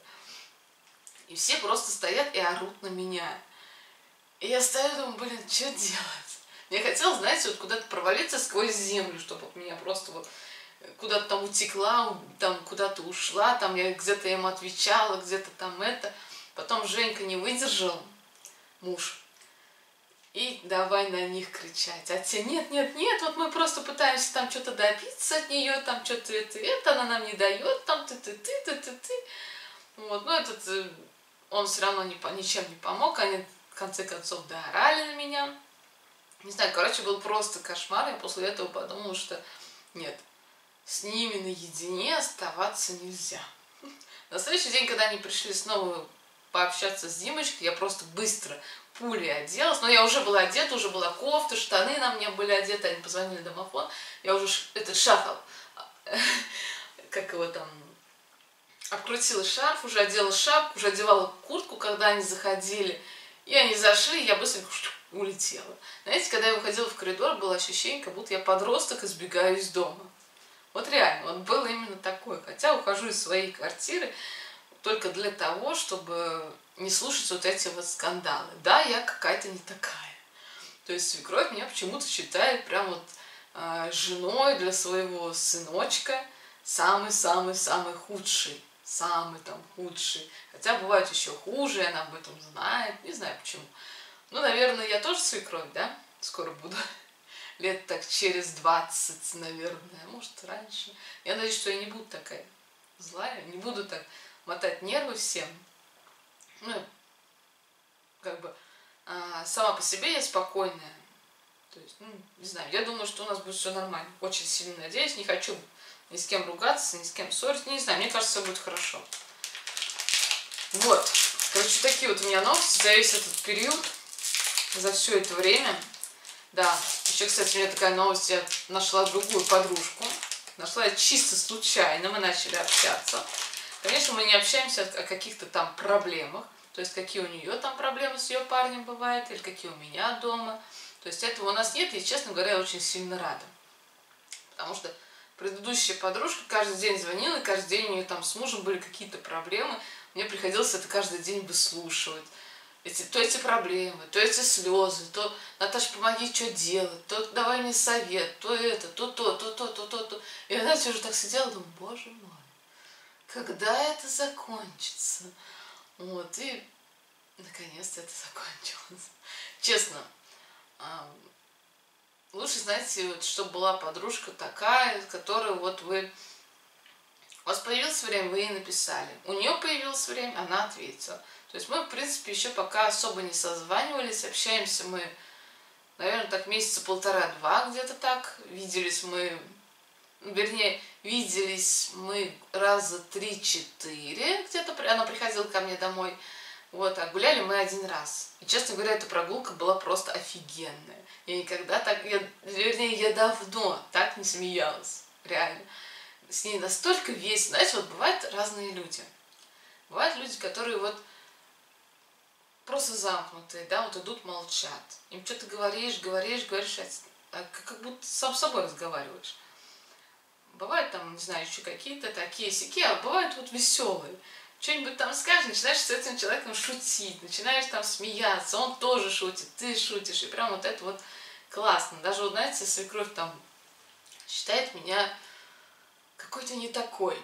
И все просто стоят и орут на меня. И я стою и думаю, блин, что делать? Мне хотелось, знаете, вот куда-то провалиться сквозь землю, чтобы меня просто вот куда-то там утекла, там куда-то ушла, там я где-то ему отвечала, где-то там это. Потом Женька не выдержал, муж, и давай на них кричать. А те, нет, нет, нет, вот мы просто пытаемся там что-то добиться от нее, там что-то это, это, она нам не дает, там ты-ты-ты, ты-ты-ты. Вот, ну этот, он все равно не, ничем не помог, они в конце концов доорали на меня. Не знаю, короче, был просто кошмар, я после этого подумала, что нет, с ними наедине оставаться нельзя. На следующий день, когда они пришли снова пообщаться с Димочкой, я просто быстро пулей оделась, но я уже была одета, уже была кофта, штаны на мне были одеты, они позвонили в домофон, я уже этот шарф, как его там, обкрутила шарф, уже одела шапку, уже одевала куртку, когда они заходили, и они зашли, и я быстренько улетела. Знаете, когда я выходила в коридор, было ощущение, как будто я подросток и сбегаю из дома. Вот реально, вот было именно такое. Хотя ухожу из своей квартиры только для того, чтобы не слушать вот эти вот скандалы. Да, я какая-то не такая. То есть свекровь меня почему-то считает прям вот э, женой для своего сыночка самый-самый-самый худший. Самый там худший. Хотя бывает еще хуже, и она об этом знает. Не знаю почему. Ну, наверное, я тоже свекровь, да? Скоро буду. Лет так через двадцать, наверное. Может, раньше. Я надеюсь, что я не буду такая злая. Не буду так мотать нервы всем. Ну, как бы, а, сама по себе я спокойная. То есть, ну, не знаю, я думаю, что у нас будет все нормально. Очень сильно надеюсь. Не хочу ни с кем ругаться, ни с кем ссориться. Не знаю, мне кажется, все будет хорошо. Вот. Короче, такие вот у меня новости за весь этот период. За все это время. Да, еще, кстати, у меня такая новость, я нашла другую подружку. Нашла я чисто случайно, мы начали общаться. Конечно, мы не общаемся о каких-то там проблемах, то есть какие у нее там проблемы с ее парнем бывают, или какие у меня дома. То есть этого у нас нет, и, честно говоря, я очень сильно рада. Потому что предыдущая подружка каждый день звонила, и каждый день у нее там с мужем были какие-то проблемы. Мне приходилось это каждый день выслушивать. Эти, то эти проблемы, то эти слезы, то Наташа, помоги, что делать, то давай мне совет, то это, то то, то то, то то, то. И она все уже так сидела, думаю, боже мой, когда это закончится? Вот, и наконец-то это закончилось. Честно, лучше, знаете, вот, чтобы была подружка такая, которую вот вы... У вас появилось время, вы ей написали. У нее появилось время, она ответила. То есть мы, в принципе, еще пока особо не созванивались, общаемся мы, наверное, так месяца полтора-два где-то так. Виделись мы, вернее, виделись мы раза три-четыре где-то, она приходила ко мне домой. Вот, а гуляли мы один раз. И, честно говоря, эта прогулка была просто офигенная. Я никогда так, я, вернее, я давно так не смеялась, реально. С ней настолько весело. Знаете, вот бывают разные люди. Бывают люди, которые вот просто замкнутые, да, вот идут, молчат. Им что-то говоришь, говоришь, говоришь, а как будто сам с собой разговариваешь. Бывают там, не знаю, еще какие-то такие сяки, а бывают вот веселые. Что-нибудь там скажешь, начинаешь с этим человеком шутить, начинаешь там смеяться, он тоже шутит, ты шутишь, и прям вот это вот классно. Даже, вот, знаете, свекровь там считает меня какой-то не такой.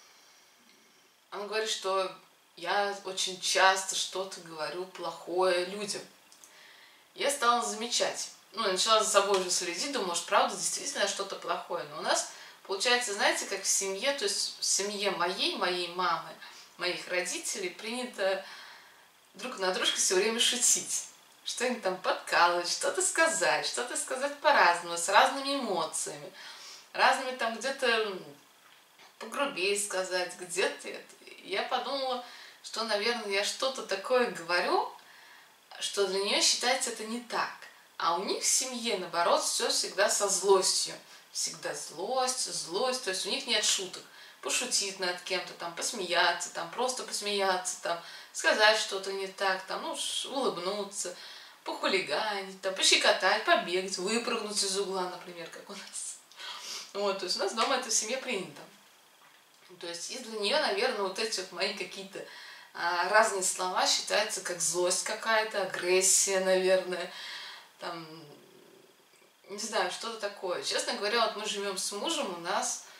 Она говорит, что я очень часто что-то говорю плохое людям. Я стала замечать. Ну, я начала за собой уже следить, думаю, может, правда, действительно что-то плохое. Но у нас, получается, знаете, как в семье, то есть в семье моей, моей мамы, моих родителей принято друг на дружку все время шутить. Что-нибудь там подкалывать, что-то сказать, что-то сказать по-разному, с разными эмоциями. Разными там где-то погрубее сказать, где-то это. Я подумала, что, наверное, я что-то такое говорю, что для нее считается это не так. А у них в семье, наоборот, все всегда со злостью. Всегда злость, злость, то есть у них нет шуток. Пошутить над кем-то, там, посмеяться, там, просто посмеяться, там, сказать что-то не так, там, ну, улыбнуться, похулиганить, там, пощекотать, побегать, выпрыгнуть из угла, например, как у нас. Вот, то есть у нас дома это в семье принято. То есть и для нее, наверное, вот эти вот мои какие-то а, разные слова считаются как злость какая-то, агрессия, наверное, там, не знаю, что-то такое. Честно говоря, вот мы живем с мужем, у нас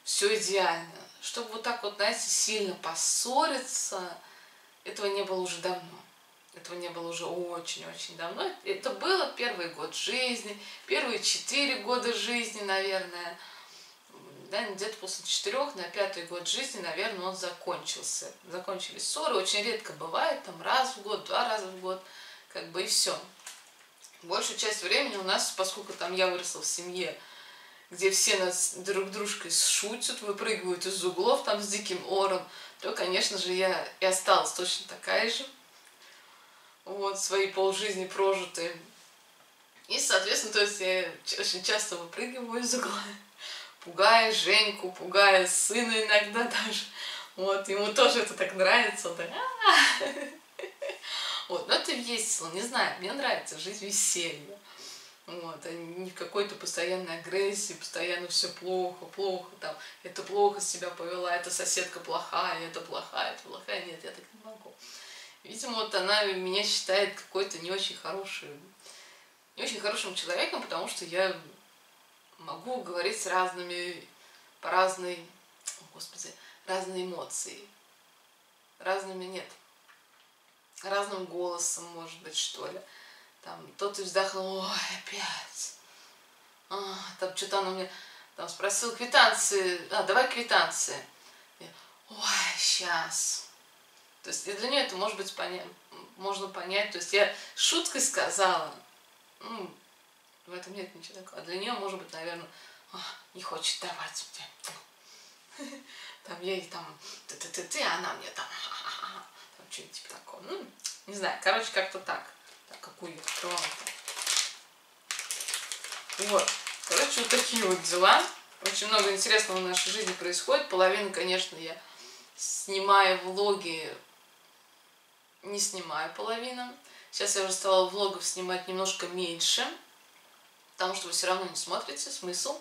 все идеально. Чтобы вот так вот, знаете, сильно поссориться, этого не было уже давно. Этого не было уже очень-очень давно. Это было первый год жизни, первые четыре года жизни, наверное. Да, где-то после четырех на пятый год жизни, наверное, он закончился. Закончились ссоры, очень редко бывает, там раз в год, два раза в год, как бы и все. Большую часть времени у нас, поскольку там я выросла в семье, где все нас друг дружкой шутят, выпрыгивают из углов там с диким ором, то, конечно же, я и осталась точно такая же. Вот, свои полжизни прожитые. И, соответственно, то есть я очень часто выпрыгиваю из угла, пугая Женьку, пугая сына иногда даже. Вот, ему тоже это так нравится, он так, вот, но это весело, не знаю, мне нравится жить веселье. Вот, а не в какой-то постоянной агрессии, постоянно все плохо, плохо, там, это плохо себя повела, эта соседка плохая, это плохая, это плохая, нет, я так не могу. Видимо, вот она меня считает какой-то не очень хорошей, не очень хорошим человеком, потому что я могу говорить с разными, по разной, о, Господи, разные эмоции, разными, нет, разным голосом, может быть, что ли. Там, тот и вздохнул, ой, опять. А, там что-то она мне там спросил квитанции, а, давай квитанции. Я, ой, сейчас. То есть для нее это может быть поня... можно понять. То есть я шуткой сказала, ну, в этом нет ничего такого. А для нее, может быть, наверное, не хочет давать мне. Там ей там ты-ты-ты-ты, а она мне там, там что-нибудь типа такого. Ну, не знаю, короче, как-то так. Так, какую я открывала-то? Вот. Короче, вот такие вот дела. Очень много интересного в нашей жизни происходит. Половину, конечно, я снимаю влоги, не снимаю половину. Сейчас я уже стала влогов снимать немножко меньше, потому что вы все равно не смотрите. Смысл?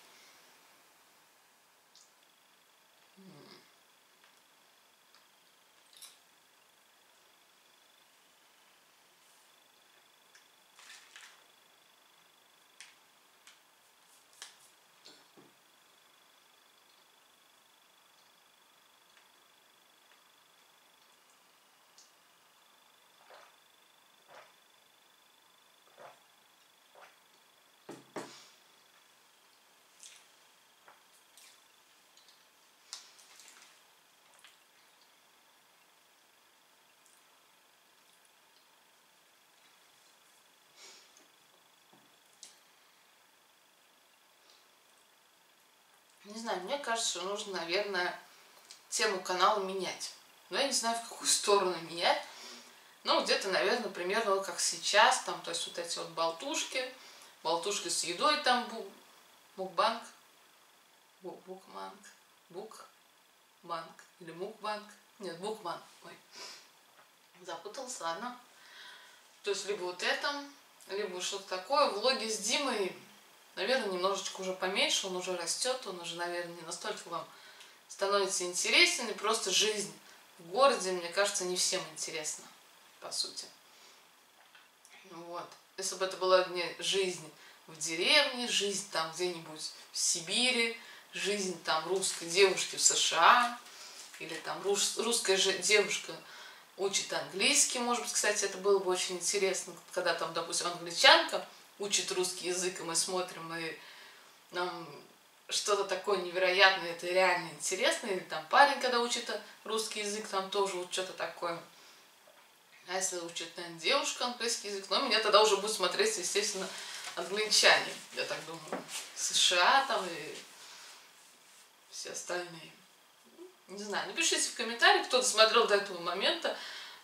Не знаю, мне кажется, что нужно, наверное, тему канала менять. Но я не знаю, в какую сторону менять. Ну, где-то, наверное, примерно вот как сейчас, там, то есть вот эти вот болтушки, болтушки с едой, там, бу, мукбанк, бу, букманк, букбанк, или мукбанк, нет, букманк, ой, запутался, ладно. То есть либо вот это, либо что-то такое. Влоги с Димой, наверное, немножечко уже поменьше, он уже растет, он уже, наверное, не настолько вам становится интересен, и просто жизнь в городе, мне кажется, не всем интересна, по сути. Вот. Если бы это была не жизнь в деревне, жизнь там где-нибудь в Сибири, жизнь там русской девушки в США, или там рус, русская же девушка учит английский, может быть, кстати, это было бы очень интересно, когда там, допустим, англичанка учит русский язык, и мы смотрим, и нам что-то такое невероятное, это реально интересно, или там парень, когда учит русский язык, там тоже вот что-то такое. А если учит, наверное, девушка английский язык, но меня тогда уже будет смотреть, естественно, англичане, я так думаю, США там и все остальные. Не знаю, напишите в комментариях, кто досмотрел до этого момента,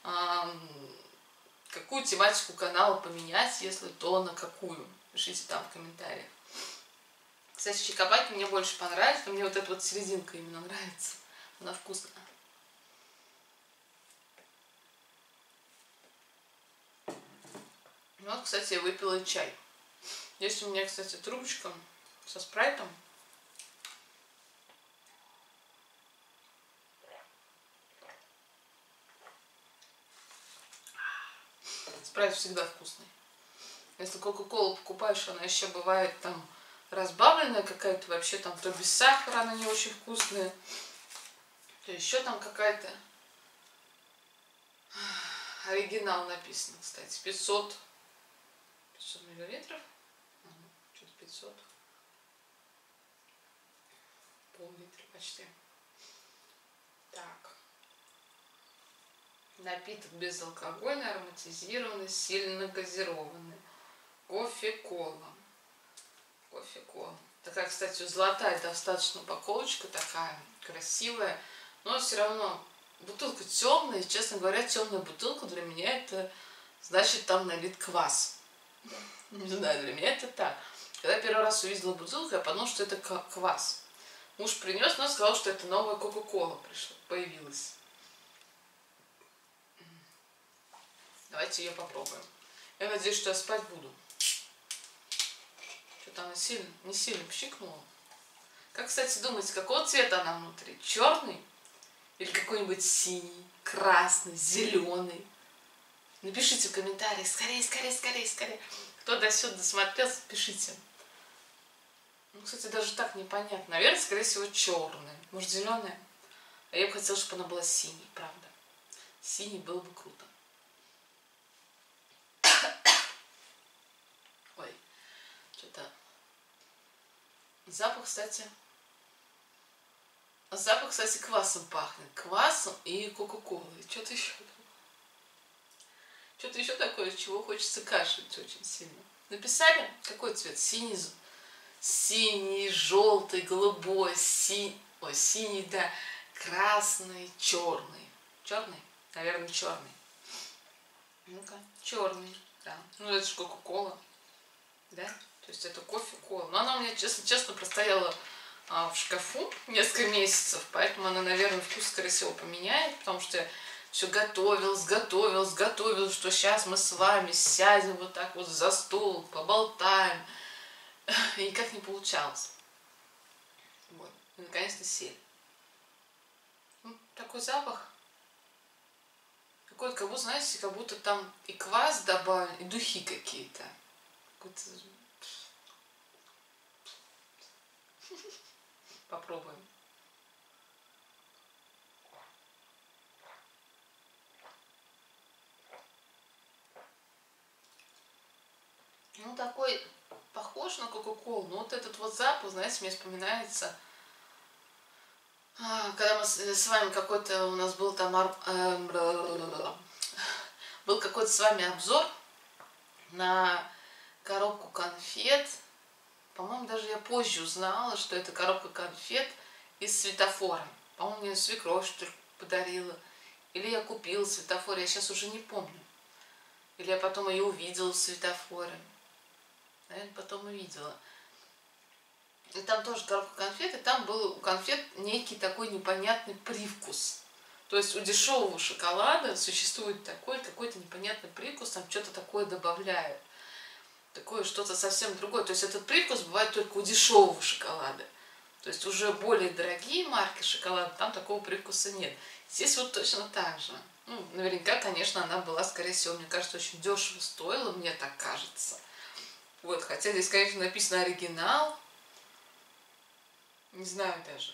какую тематику канала поменять, если то на какую. Пишите там в комментариях. Кстати, чикабаки мне больше понравились, но мне вот эта вот серединка именно нравится. Она вкусная. Вот, кстати, я выпила чай. Есть у меня, кстати, трубочка со спрайтом. Спрайт всегда вкусный. Если кока-колу покупаешь, она еще бывает там разбавленная какая-то вообще, там то без сахара, она не очень вкусная, то еще там какая-то. Оригинал написано, кстати, пятьсот миллилитров, что-то пятьсот, пол-литра почти. Так, напиток безалкогольный, ароматизированный, сильно газированный, кофе-кола. Кофе-кола. Такая, кстати, золотая достаточно упаковочка, такая красивая, но все равно бутылка темная, и, честно говоря, темная бутылка для меня это значит там налит квас. Не знаю, для меня это так. Когда первый раз увидела бутылку, я подумала, что это квас. Муж принес, но сказал, что это новая кока-кола пришла, появилась. Давайте ее попробуем. Я надеюсь, что я спать буду. Что-то она сильно, не сильно пщикнула. Как, кстати, думаете, какого цвета она внутри? Черный? Или какой-нибудь синий, красный, зеленый? Напишите в комментариях. Скорее, скорее, скорее, скорее. Кто до сюда досмотрел, пишите. Ну, кстати, даже так непонятно. Наверное, скорее всего, черная. Может, зеленая? А я бы хотела, чтобы она была синей, правда. Синий было бы круто. Ой, что-то... Запах, кстати... Запах, кстати, квасом пахнет. Квасом и кока-колой. Что-то еще... Что-то еще такое, чего хочется кашлять очень сильно. Написали? Какой цвет? Синий, синий, желтый, голубой, синий, ой, синий, да, красный, черный. Черный? Наверное, черный. Ну-ка, черный, да. Ну, это же кока-кола, да? То есть это кофе-кола. Но она у меня, честно, честно простояла а, в шкафу несколько месяцев, поэтому она, наверное, вкус, скорее всего, поменяет, потому что я все готовилась, готовилась, готовилась, что сейчас мы с вами сядем вот так вот за стол, поболтаем. И никак не получалось. Вот. И наконец-то сели. Ну, такой запах. Какой-то, как будто, знаете, как будто там и квас добавлен, и духи какие-то. Какой-то... Попробуем. Ну, такой похож на кока-колу, но вот этот вот запах, знаете, мне вспоминается, когда мы с вами какой-то, у нас был там, был какой-то с вами обзор на коробку конфет. По-моему, даже я позже узнала, что это коробка конфет из светофора. По-моему, мне свекровь, что ли, подарила. Или я купила светофор, я сейчас уже не помню. Или я потом ее увидела в светофоре. Наверное, потом увидела. И там тоже коробка конфет, и там был у конфет некий такой непонятный привкус. То есть у дешевого шоколада существует такой какой-то непонятный привкус, там что-то такое добавляют. Такое что-то совсем другое. То есть этот привкус бывает только у дешевого шоколада. То есть уже более дорогие марки шоколада, там такого привкуса нет. Здесь вот точно так же. Ну, наверняка, конечно, она была, скорее всего, мне кажется, очень дешево стоила, мне так кажется. Вот, хотя здесь, конечно, написано оригинал. Не знаю даже.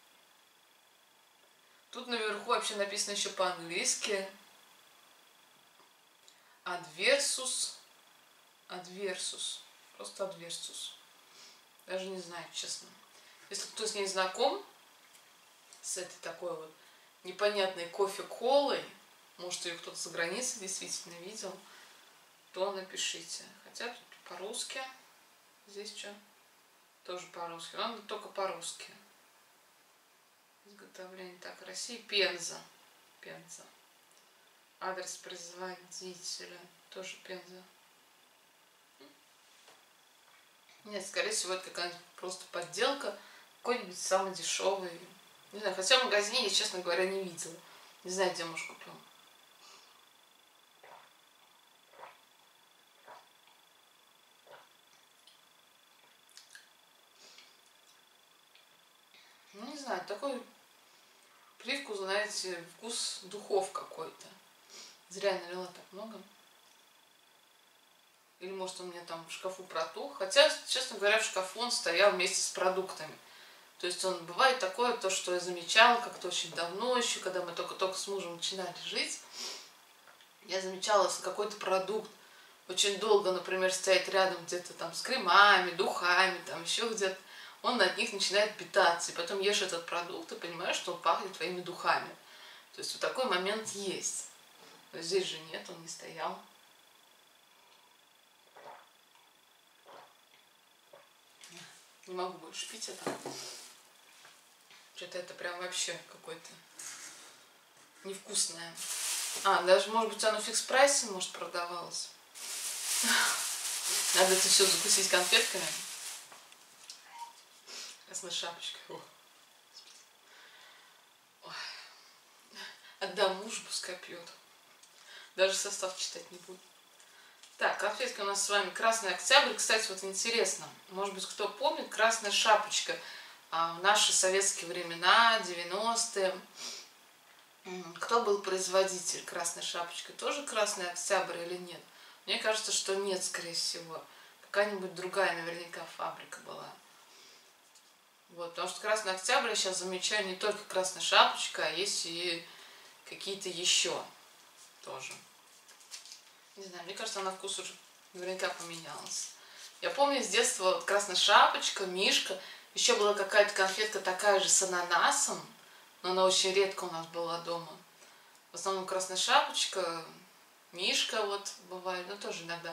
Тут наверху вообще написано еще по-английски. Адверсус. Адверсус. Просто адверсус. Даже не знаю, честно. Если кто с ней знаком, с этой такой вот непонятной кофе-колой, может, ее кто-то за границей действительно видел, то напишите. Хотя тут по-русски. Здесь что? Тоже по-русски. Надо только по-русски. Изготовление. Так, Россия. Пенза. Пенза. Адрес производителя. Тоже Пенза. Нет, скорее всего, это какая-нибудь просто подделка. Какой-нибудь самый дешевый. Не знаю, хотя в магазине я, честно говоря, не видела. Не знаю, где муж купил. Ну, не знаю, такой привкус, знаете, вкус духов какой-то. Зря я налила так много. Или может он у меня там в шкафу протух. Хотя, честно говоря, в шкафу он стоял вместе с продуктами. То есть он бывает такое, то, что я замечала как-то очень давно еще, когда мы только-только с мужем начинали жить. Я замечала, если какой-то продукт очень долго, например, стоять рядом где-то там с кремами, духами, там еще где-то, он от них начинает питаться. И потом ешь этот продукт и понимаешь, что он пахнет твоими духами. То есть вот такой момент есть. Но здесь же нет, он не стоял. Не могу больше пить это. Что-то это прям вообще какое-то невкусное. А, даже, может быть, оно в фикс-прайсе, может, продавалось. Надо это все закусить конфетками. Красной шапочкой. О. Ой. Отдам мужу, пускай пьет. Даже состав читать не буду. Так, конфетка у нас с вами Красный Октябрь. Кстати, вот интересно, может быть, кто помнит, Красная Шапочка а, в наши советские времена, девяностые. Кто был производитель Красной Шапочки? Тоже Красный Октябрь или нет? Мне кажется, что нет, скорее всего. Какая-нибудь другая наверняка фабрика была. Вот, потому что Красный Октябрь я сейчас замечаю не только Красная Шапочка, а есть и какие-то еще тоже. Не знаю, мне кажется, она вкус уже наверняка поменялась. Я помню с детства вот Красная Шапочка, Мишка. Еще была какая-то конфетка такая же с ананасом, но она очень редко у нас была дома. В основном Красная Шапочка, Мишка вот бывает, но тоже иногда.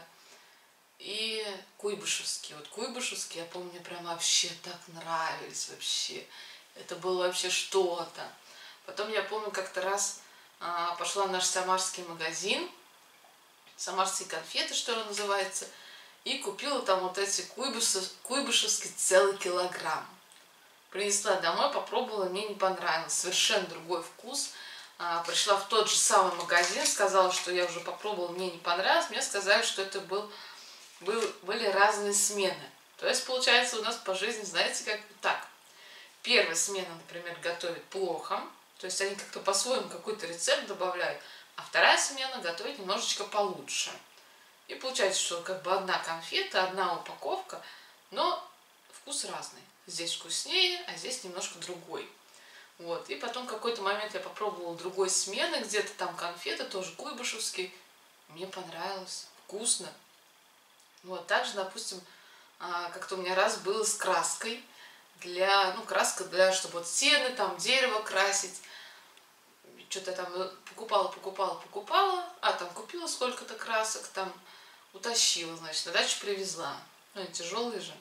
И куйбышевские. Вот куйбышевские, я помню, мне прям вообще так нравились вообще. Это было вообще что-то. Потом я помню, как-то раз а, пошла в наш самарский магазин, самарские конфеты, что ли, называется, и купила там вот эти куйбышевские целый килограмм. Принесла домой, попробовала, мне не понравилось. Совершенно другой вкус. А, пришла в тот же самый магазин, сказала, что я уже попробовала, мне не понравилось. Мне сказали, что это был, был, были разные смены. То есть, получается, у нас по жизни, знаете, как так. Первая смена, например, готовит плохо. То есть они как-то по-своему какой-то рецепт добавляют. А вторая смена готовит немножечко получше. И получается, что как бы одна конфета, одна упаковка, но вкус разный. Здесь вкуснее, а здесь немножко другой. Вот. И потом в какой-то момент я попробовала другой смены, где-то там конфеты, тоже куйбышевские. Мне понравилось, вкусно. Вот. Также, допустим, как-то у меня раз было с краской. Для, ну, краска для, чтобы вот стены, там, дерево красить. Что-то там покупала, покупала, покупала. А, там купила сколько-то красок, там утащила, значит, на дачу привезла. Ну, они тяжелые же.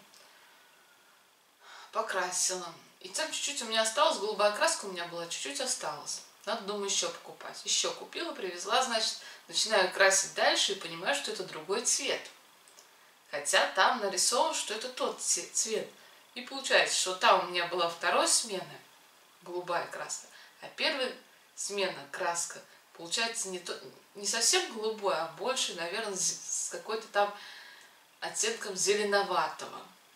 Покрасила. И там чуть-чуть у меня осталось, голубая краска у меня была, чуть-чуть осталось. Надо, думаю, еще покупать. Еще купила, привезла, значит, начинаю красить дальше и понимаю, что это другой цвет. Хотя там нарисовано, что это тот цвет. И получается, что там у меня была второй смены, голубая краска, а первая смена краска, получается, не, то, не совсем голубой, а больше, наверное, с какой-то там оттенком зеленоватого.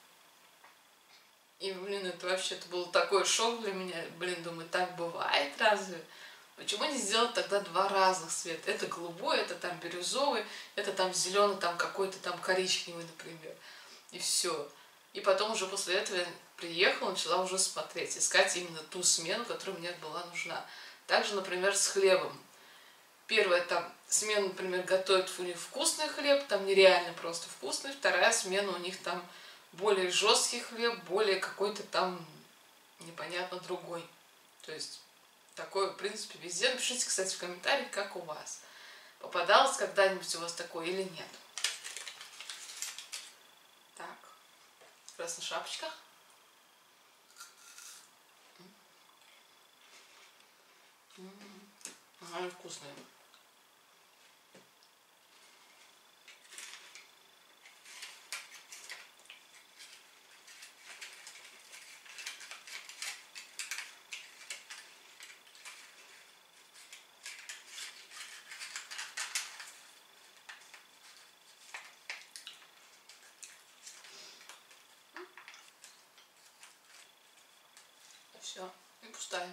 И, блин, это вообще это был такой шок для меня. Блин, думаю, так бывает разве? Почему не сделать тогда два разных цвета? Это голубой, это там бирюзовый, это там зеленый, там какой-то там коричневый, например. И все. И потом уже после этого я приехала, начала уже смотреть, искать именно ту смену, которая мне была нужна. Также, например, с хлебом. Первая там смена, например, готовят у них вкусный хлеб, там нереально просто вкусный. Вторая смена у них там более жесткий хлеб, более какой-то там непонятно другой. То есть такое, в принципе, везде. Напишите, кстати, в комментариях, как у вас. Попадалось когда-нибудь у вас такое или нет. Так, в красных шапочках. Ага, они вкусные. Все, и пустая.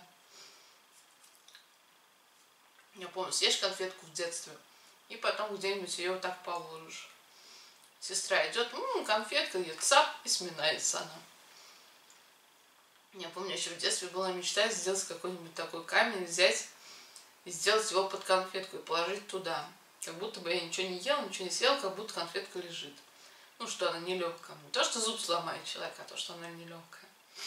Я помню, съешь конфетку в детстве, и потом где-нибудь ее вот так положишь. Сестра идет, м-м, конфетка, ее цап, и сминается она. Я помню, еще в детстве была мечта сделать какой-нибудь такой камень, взять и сделать его под конфетку и положить туда. Как будто бы я ничего не ела, ничего не съела, как будто конфетка лежит. Ну, что она нелегкая. Не то, что зуб сломает человека, а то, что она нелегкая.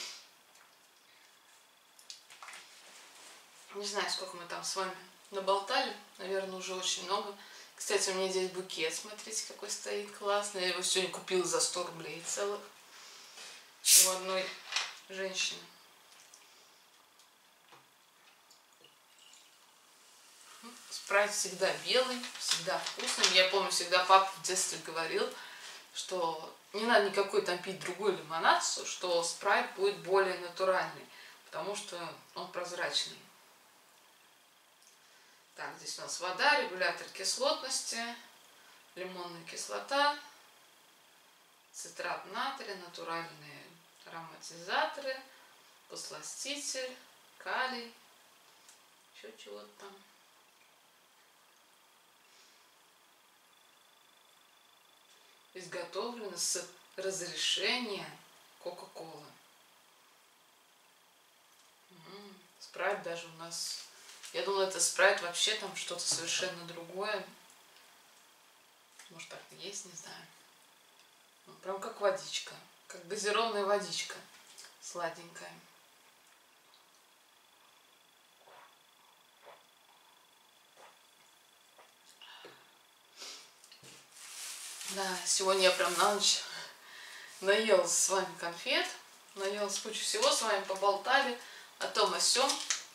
Не знаю, сколько мы там с вами наболтали. Наверное, уже очень много. Кстати, у меня здесь букет, смотрите, какой стоит классный. Я его сегодня купила за сто рублей целых. У одной женщины. Спрайт всегда белый, всегда вкусный. Я помню, всегда папа в детстве говорил, что не надо никакой там пить другой лимонад, что спрайт будет более натуральный, потому что он прозрачный. Так, здесь у нас вода, регулятор кислотности, лимонная кислота, цитрат натрия, натуральные ароматизаторы, подсластитель, калий, еще чего-то там. Изготовлено с разрешения Кока-Колы. Спрайт даже у нас... Я думала, это спрайт вообще там что-то совершенно другое. Может, так и есть, не знаю. Ну, прям как водичка. Как газированная водичка. Сладенькая. Да, сегодня я прям на ночь наелась с вами конфет, наелась кучу всего, с вами поболтали о том, о сём.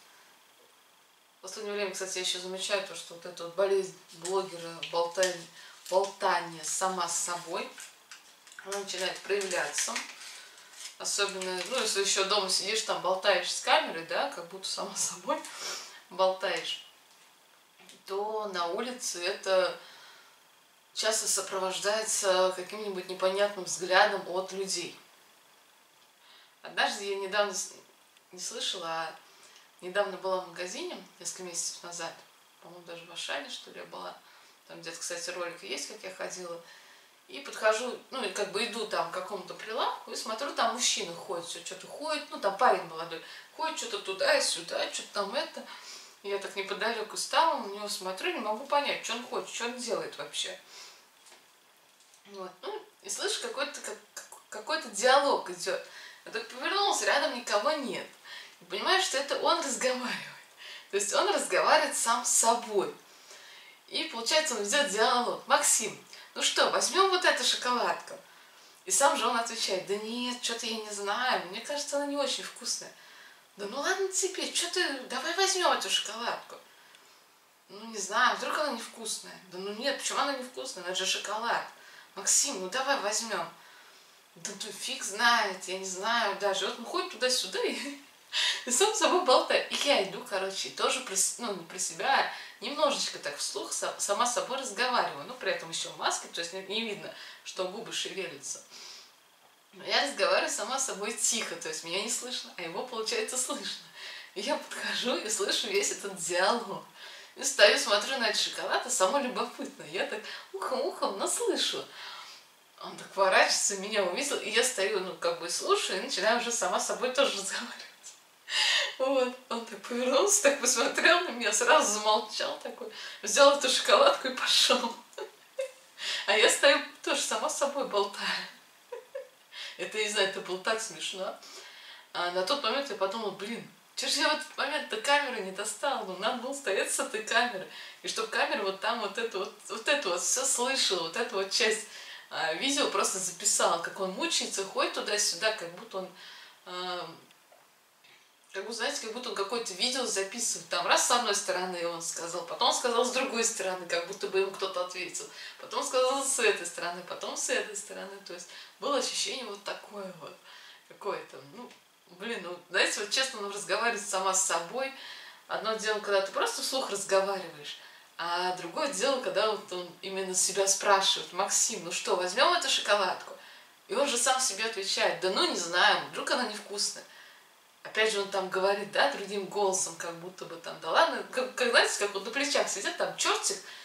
В последнее время, кстати, я еще замечаю то, что вот эта вот болезнь блогера, болтание, болтание сама с собой, она начинает проявляться. Особенно, ну, если еще дома сидишь, там болтаешь с камерой, да, как будто сама с собой болтаешь, то на улице это часто сопровождается каким-нибудь непонятным взглядом от людей. Однажды я недавно, не слышала, а недавно была в магазине, несколько месяцев назад, по-моему, даже в Ашане, что ли, я была. Там где-то, кстати, ролик есть, как я ходила. И подхожу, ну, и как бы иду там к какому-то прилавку, и смотрю, там мужчина ходит, все что-то ходит, ну, там парень молодой, ходит что-то туда и сюда, что-то там это. И я так неподалеку стала, на него смотрю, не могу понять, что он ходит, что он делает вообще. Вот. Ну, и слышу, какой-то как, какой-то диалог идет. Я так повернулась, рядом никого нет. И понимаю, что это он разговаривает. То есть он разговаривает сам с собой. И получается, он ведет диалог. Максим, ну что, возьмем вот эту шоколадку? И сам же он отвечает, да нет, что-то я не знаю, мне кажется, она не очень вкусная. Да ну ладно тебе, что ты, давай возьмем эту шоколадку. Ну не знаю, вдруг она невкусная. Да ну нет, почему она невкусная, она же шоколад. Максим, ну давай возьмем. Да ну фиг знает, я не знаю даже. Вот он ходит туда-сюда и, и сам с собой болтает. И я иду, короче, и тоже, про, ну не про себя, а немножечко так вслух сама с собой разговариваю. Ну при этом еще в маске, то есть не, не видно, что губы шевелятся. Но я разговариваю сама с собой тихо, то есть меня не слышно, а его, получается, слышно. И я подхожу и слышу весь этот диалог. И стою, смотрю на этот шоколад, а самое любопытное. Я так ухом-ухом, но слышу. Он так поворачивается, меня увидел, и я стою, ну, как бы слушаю, и начинаю уже сама с собой тоже разговаривать. Вот. Он так повернулся, так посмотрел на меня, сразу замолчал такой, взял эту шоколадку и пошел. А я стою, тоже сама с собой болтаю. Это, не знаю, это было так смешно. А на тот момент я подумала, блин, чё ж я в этот момент-то камеру не достала? Ну, надо было стоять с этой камерой. И чтобы камера вот там вот это вот, вот это вот все слышала, вот эту вот часть а, видео просто записала, как он мучается, ходит туда-сюда, как будто он, а, как будто, знаете, как будто он какое-то видео записывает. Там раз с одной стороны он сказал, потом он сказал с другой стороны, как будто бы ему кто-то ответил. Потом сказал с этой стороны, потом с этой стороны. То есть было ощущение вот такое вот, какое-то, ну, блин, ну, знаете, вот честно, ну, разговаривать сама с собой. Одно дело, когда ты просто вслух разговариваешь, а другое дело, когда вот он именно себя спрашивает, Максим, ну что, возьмем эту шоколадку? И он же сам себе отвечает, да ну не знаю, вдруг она невкусная. Опять же он там говорит, да, другим голосом, как будто бы там, да ладно, как, как знаете, как вот на плечах сидит там чертик,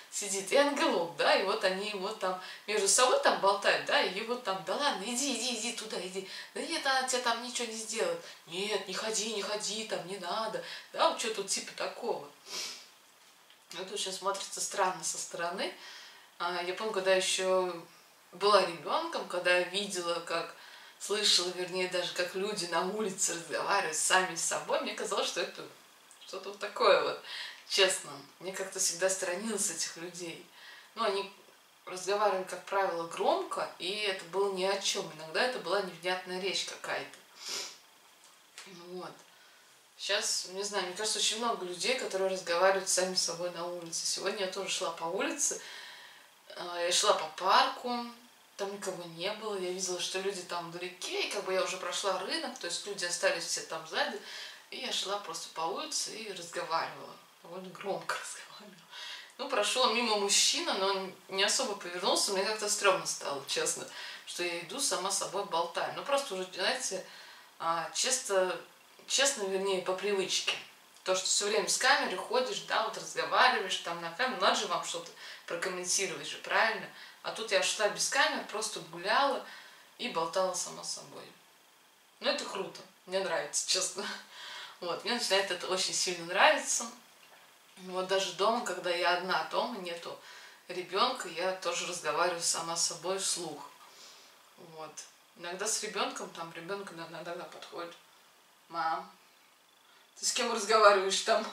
сидит и ангелок, да, и вот они вот там между собой там болтают, да, и вот там, да ладно, иди, иди, иди туда, иди, да нет, она тебе там ничего не сделает, нет, не ходи, не ходи, там не надо, да, вот что тут типа такого. Это очень смотрится странно со стороны. Я помню, когда еще была ребенком, когда я видела, как слышала, вернее, даже как люди на улице разговаривают сами с собой, мне казалось, что это что-то вот такое вот, честно. Мне как-то всегда сторонилась этих людей. Ну, они разговаривали, как правило, громко, и это было ни о чем. Иногда это была невнятная речь какая-то. Вот. Сейчас, не знаю, мне кажется, очень много людей, которые разговаривают сами с собой на улице. Сегодня я тоже шла по улице, я шла по парку, там никого не было, я видела, что люди там вдалеке, и как бы я уже прошла рынок, то есть люди остались все там сзади, и я шла просто по улице и разговаривала, довольно громко разговаривала. Ну, прошел мимо мужчина, но он не особо повернулся, мне как-то стрёмно стало, честно, что я иду, сама с собой болтаю. Ну, просто уже, знаете, чисто... Честно, вернее, по привычке. То, что все время с камерой ходишь, да, вот разговариваешь там на камеру, надо же вам что-то прокомментировать же, правильно? А тут я шла без камер, просто гуляла и болтала сама с собой. Ну, это круто, мне нравится, честно. Вот, мне начинает это очень сильно нравиться. Вот даже дома, когда я одна, дома нету ребенка, я тоже разговариваю сама с собой вслух. Вот. Иногда с ребенком, там ребенок иногда подходит. Мам, ты с кем разговариваешь там?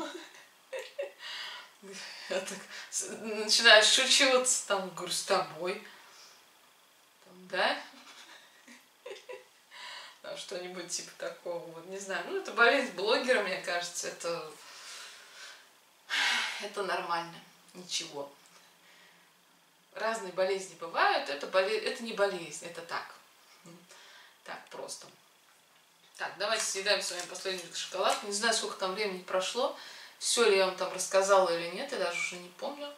Я так начинаю шучиваться, там, говорю, с тобой. Там, да? Там что-нибудь типа такого, вот, не знаю. Ну, это болезнь блогера, мне кажется, это, это нормально, ничего. Разные болезни бывают, это, боле... это не болезнь, это так. Так просто. Так, давайте съедаем с вами последний шоколад. Не знаю, сколько там времени прошло. Все ли я вам там рассказала или нет, я даже уже не помню.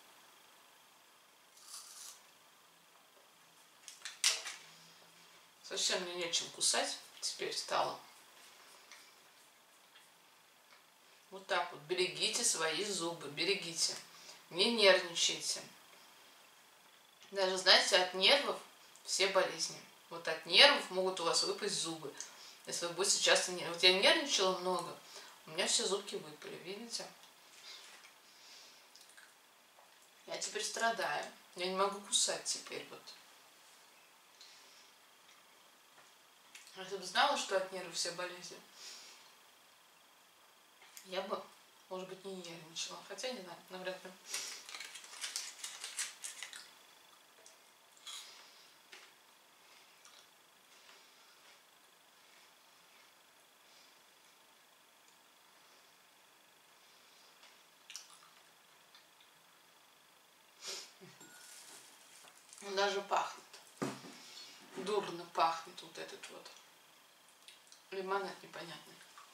Совсем мне нечем кусать. Теперь стало. Вот так вот. Берегите свои зубы. Берегите. Не нервничайте. Даже, знаете, от нервов все болезни. Вот от нервов могут у вас выпасть зубы. Если вы будете часто нервничать. Вот я нервничала много, у меня все зубки выпали, видите? Я теперь страдаю. Я не могу кусать теперь вот. Если бы знала, что от нервов все болезни, я бы, может быть, не нервничала. Хотя, не знаю, навряд ли. Он даже пахнет. Дурно пахнет вот этот вот лимонад непонятный.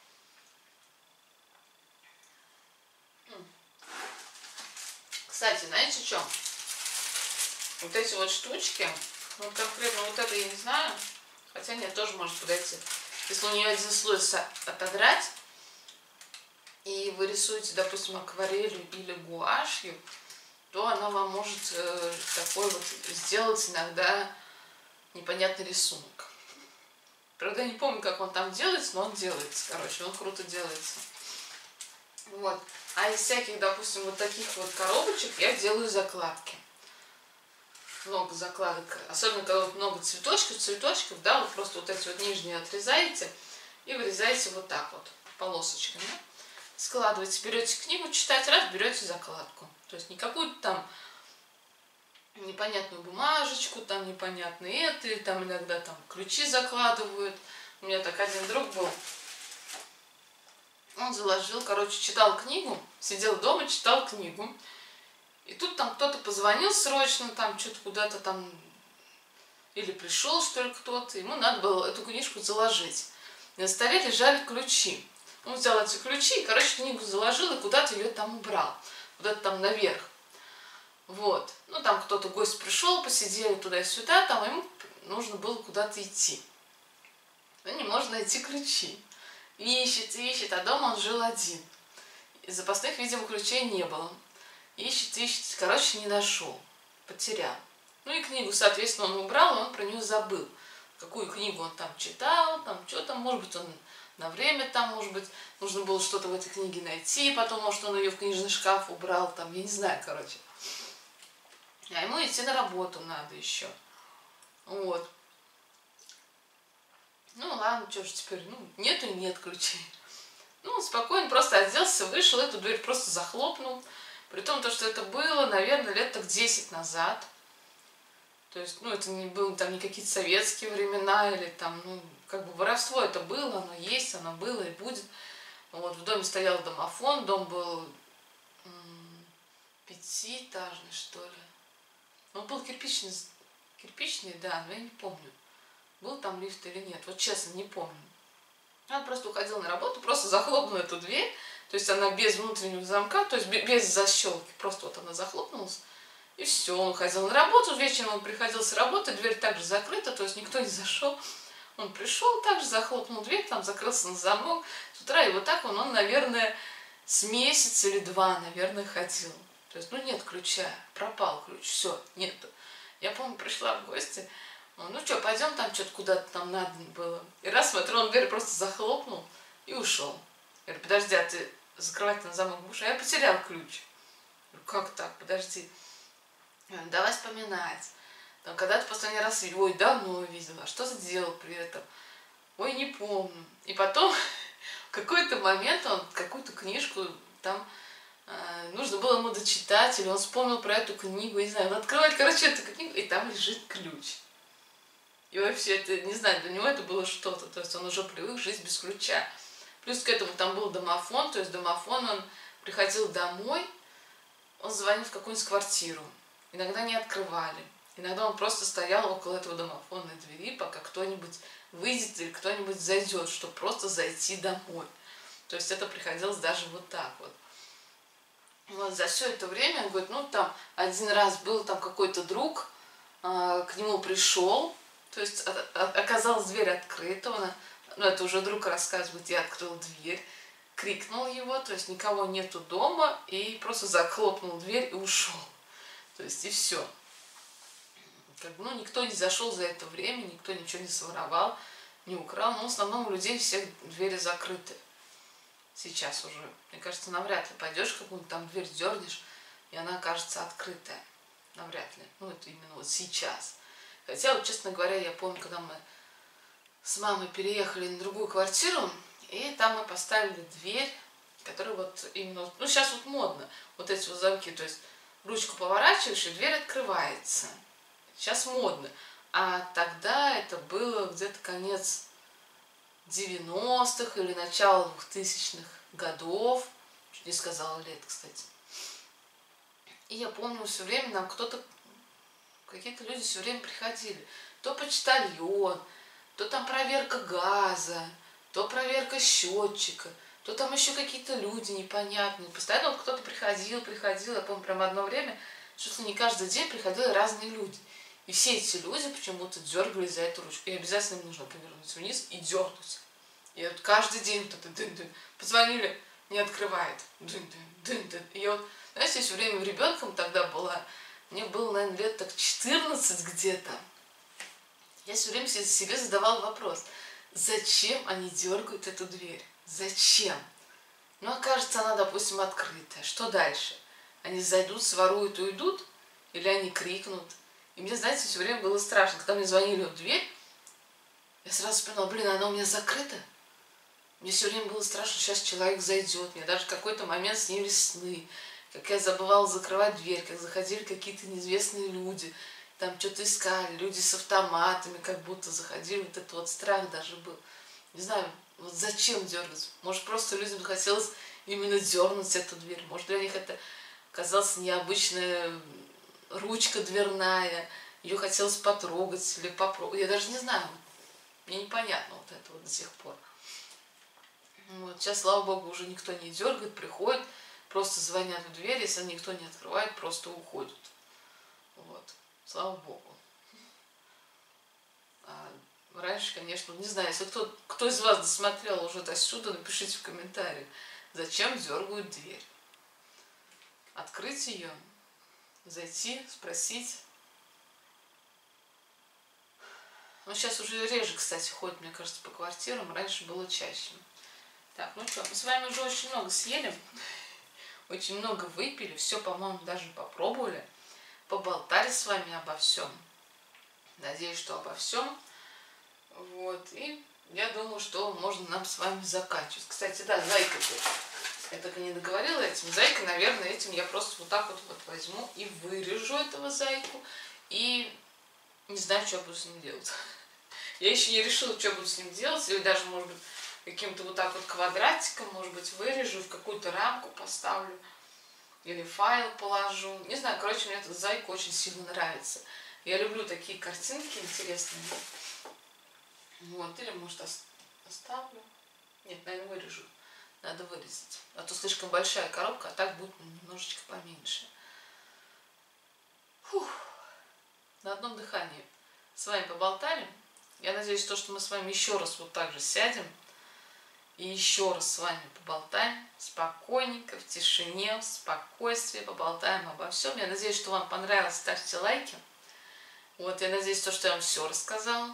Кстати, знаете что? Вот эти вот штучки, вот конкретно вот это я не знаю, хотя нет, тоже может подойти. Если у нее один слой отодрать, и вы рисуете, допустим, акварелью или гуашью, то она вам может э, такой вот сделать иногда непонятный рисунок. Правда, я не помню, как он там делается, но он делается, короче, он круто делается. Вот. А из всяких, допустим, вот таких вот коробочек я делаю закладки. Много закладок. Особенно, когда вот много цветочков, цветочков, да, вот просто вот эти вот нижние отрезаете и вырезаете вот так вот, полосочками. Да? Складываете, берете книгу читать, раз, берете закладку. То есть не какую-то там непонятную бумажечку, там непонятные это, или там иногда там ключи закладывают. У меня так один друг был, он заложил, короче, читал книгу, сидел дома, читал книгу. И тут там кто-то позвонил срочно, там что-то куда-то там, или пришел, что ли, кто-то, ему надо было эту книжку заложить. И на столе лежали ключи. Он взял эти ключи и, короче, книгу заложил и куда-то ее там убрал, куда-то там наверх. Вот. Ну, там кто-то гость пришел, посидели туда-сюда, там ему нужно было куда-то идти. Он не может найти ключи. Ищет, ищет, а дома он жил один. И запасных, видимо, ключей не было. Ищет, ищет, короче, не нашел, потерял. Ну и книгу, соответственно, он убрал, и он про нее забыл. Какую книгу он там читал, там что там, может быть, он на время там, может быть, нужно было что-то в этой книге найти, потом, может, он ее в книжный шкаф убрал, там, я не знаю, короче. А ему идти на работу надо еще. Вот. Ну ладно, что ж теперь, ну, нету и нет ключей. Ну, он спокойно просто оделся, вышел, эту дверь просто захлопнул. При том, то, что это было, наверное, лет так десять назад. То есть, ну, это не было там не какие-то советские времена, или там, ну, как бы воровство это было, оно есть, оно было и будет. Вот, в доме стоял домофон, дом был м- пятиэтажный, что ли. Он был кирпичный, кирпичный, да, но я не помню, был там лифт или нет, вот честно, не помню. Он просто уходил на работу, просто захлопнул эту дверь, то есть она без внутреннего замка, то есть без защелки, просто вот она захлопнулась, и все, он уходил на работу, вечером он приходил с работы, дверь также закрыта, то есть никто не зашел. Он пришел, также захлопнул дверь, там закрылся на замок, с утра, и вот так он, он, наверное, с месяца или два, наверное, ходил. То есть, ну, нет ключа, пропал ключ, все, нету. Я, помню, пришла в гости, ну что, пойдем там, что-то куда-то там надо было. И раз смотрю, он дверь просто захлопнул и ушел. Я говорю, подожди, а ты закрывать на замок будешь? А я потерял ключ. Я говорю, как так, подожди. Я говорю, давай вспоминать. Там, когда ты последний раз, ой, давно видела, а что ты делал при этом? Ой, не помню. И потом в какой-то момент он какую-то книжку там э, нужно было ему дочитать, или он вспомнил про эту книгу, не знаю, он открывает, короче, эту книгу, и там лежит ключ. И вообще, это, не знаю, для него это было что-то, то есть он уже привык жить без ключа. Плюс к этому там был домофон, то есть домофон, он приходил домой, он звонил в какую-нибудь квартиру, иногда не открывали. Иногда он просто стоял около этого домофонной двери, пока кто-нибудь выйдет или кто-нибудь зайдет, чтобы просто зайти домой. То есть это приходилось даже вот так вот. Вот за все это время, он говорит, ну там один раз был там какой-то друг, э, к нему пришел, то есть оказалась дверь открыта, он, ну это уже друг рассказывает, я открыл дверь, крикнул его, то есть никого нету дома, и просто захлопнул дверь и ушел. То есть и все. Как, ну, никто не зашел за это время, никто ничего не своровал, не украл. Но в основном у людей всех двери закрыты. Сейчас уже. Мне кажется, навряд ли пойдешь какую-нибудь там дверь дернешь, и она окажется открытая. Навряд ли. Ну, это именно вот сейчас. Хотя, вот, честно говоря, я помню, когда мы с мамой переехали на другую квартиру, и там мы поставили дверь, которая вот именно... Ну, сейчас вот модно. Вот эти вот замки, то есть ручку поворачиваешь, и дверь открывается. Сейчас модно. А тогда это было где-то конец девяностых или начало двухтысячных годов. Чуть не сказала лет, кстати. И я помню, все время нам кто-то, какие-то люди все время приходили. То почтальон, то там проверка газа, то проверка счетчика, то там еще какие-то люди непонятные. Постоянно вот кто-то приходил, приходил. Я помню, прям одно время, что ли не каждый день приходили разные люди. И все эти люди почему-то дергали за эту ручку. И обязательно им нужно повернуть вниз и дернуть. И вот каждый день вот это дын-дын. Позвонили, не открывает. Дын-дын, дын-дын. И я вот, знаете, я все время ребенком тогда была. Мне было, наверное, лет так четырнадцать где-то. Я все время себе задавала вопрос. Зачем они дергают эту дверь? Зачем? Ну, окажется, она, допустим, открытая. Что дальше? Они зайдут, своруют, уйдут? Или они крикнут? И мне, знаете, все время было страшно. Когда мне звонили в дверь, я сразу поняла, блин, она у меня закрыта. Мне все время было страшно, сейчас человек зайдет. Мне даже в какой-то момент снились сны. Как я забывала закрывать дверь, как заходили какие-то неизвестные люди. Там что-то искали, люди с автоматами как будто заходили. Вот этот вот страх даже был. Не знаю, вот зачем дергать? Может, просто людям хотелось именно дернуть эту дверь. Может, для них это казалось необычное... ручка дверная, ее хотелось потрогать или попробовать. Я даже не знаю, мне непонятно вот это вот до сих пор. Вот. Сейчас, слава богу, уже никто не дергает, приходит, просто звонят в дверь, если никто не открывает, просто уходят. Вот. Слава богу. А раньше, конечно, не знаю, если кто, кто из вас досмотрел уже до сюда, напишите в комментариях, зачем дергают дверь. открыть ее, зайти, спросить. Ну, сейчас уже реже, кстати, ходит, мне кажется, по квартирам. Раньше было чаще. Так, ну что, мы с вами уже очень много съели. Очень много выпили. Все, по-моему, даже попробовали. Поболтали с вами обо всем. Надеюсь, что обо всем. Вот. И я думаю, что можно нам с вами заканчивать. Кстати, да, зайка тут. Я так и не договорила этим. Зайка, наверное, этим я просто вот так вот, вот возьму и вырежу этого зайку. И не знаю, что я буду с ним делать. Я еще не решила, что буду с ним делать. Или даже, может быть, каким-то вот так вот квадратиком, может быть, вырежу, в какую-то рамку поставлю. Или файл положу. Не знаю, короче, мне этот зайка очень сильно нравится. Я люблю такие картинки интересные. Вот, или, может, оставлю. Нет, наверное, вырежу. Надо вырезать. А то слишком большая коробка, а так будет немножечко поменьше. Фух. На одном дыхании с вами поболтали. Я надеюсь, то, что мы с вами еще раз вот так же сядем и еще раз с вами поболтаем спокойненько, в тишине, в спокойствии, поболтаем обо всем. Я надеюсь, что вам понравилось. Ставьте лайки. Вот, я надеюсь, то, что я вам все рассказала.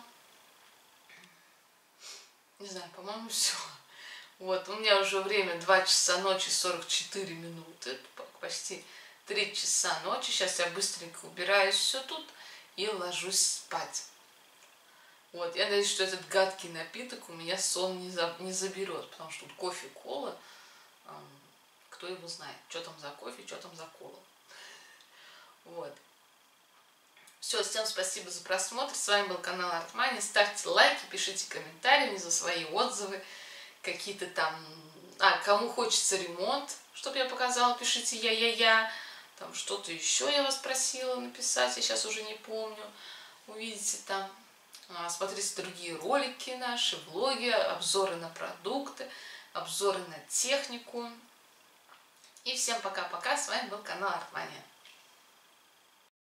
Не знаю, по-моему, все. Вот, у меня уже время два часа ночи сорок четыре минуты, почти три часа ночи. Сейчас я быстренько убираюсь все тут и ложусь спать. Вот, я надеюсь, что этот гадкий напиток у меня сон не, за, не заберет, потому что тут кофе, кола, эм, кто его знает, что там за кофе, что там за кола. Вот. Все, всем спасибо за просмотр. С вами был канал Art-Money. Ставьте лайки, пишите комментарии внизу свои отзывы. Какие-то там... А, кому хочется ремонт, чтобы я показала, пишите я-я-я. Там что-то еще я вас просила написать, я сейчас уже не помню. Увидите там. А, смотрите другие ролики наши, влоги, обзоры на продукты, обзоры на технику. И всем пока-пока. С вами был канал Art-Money.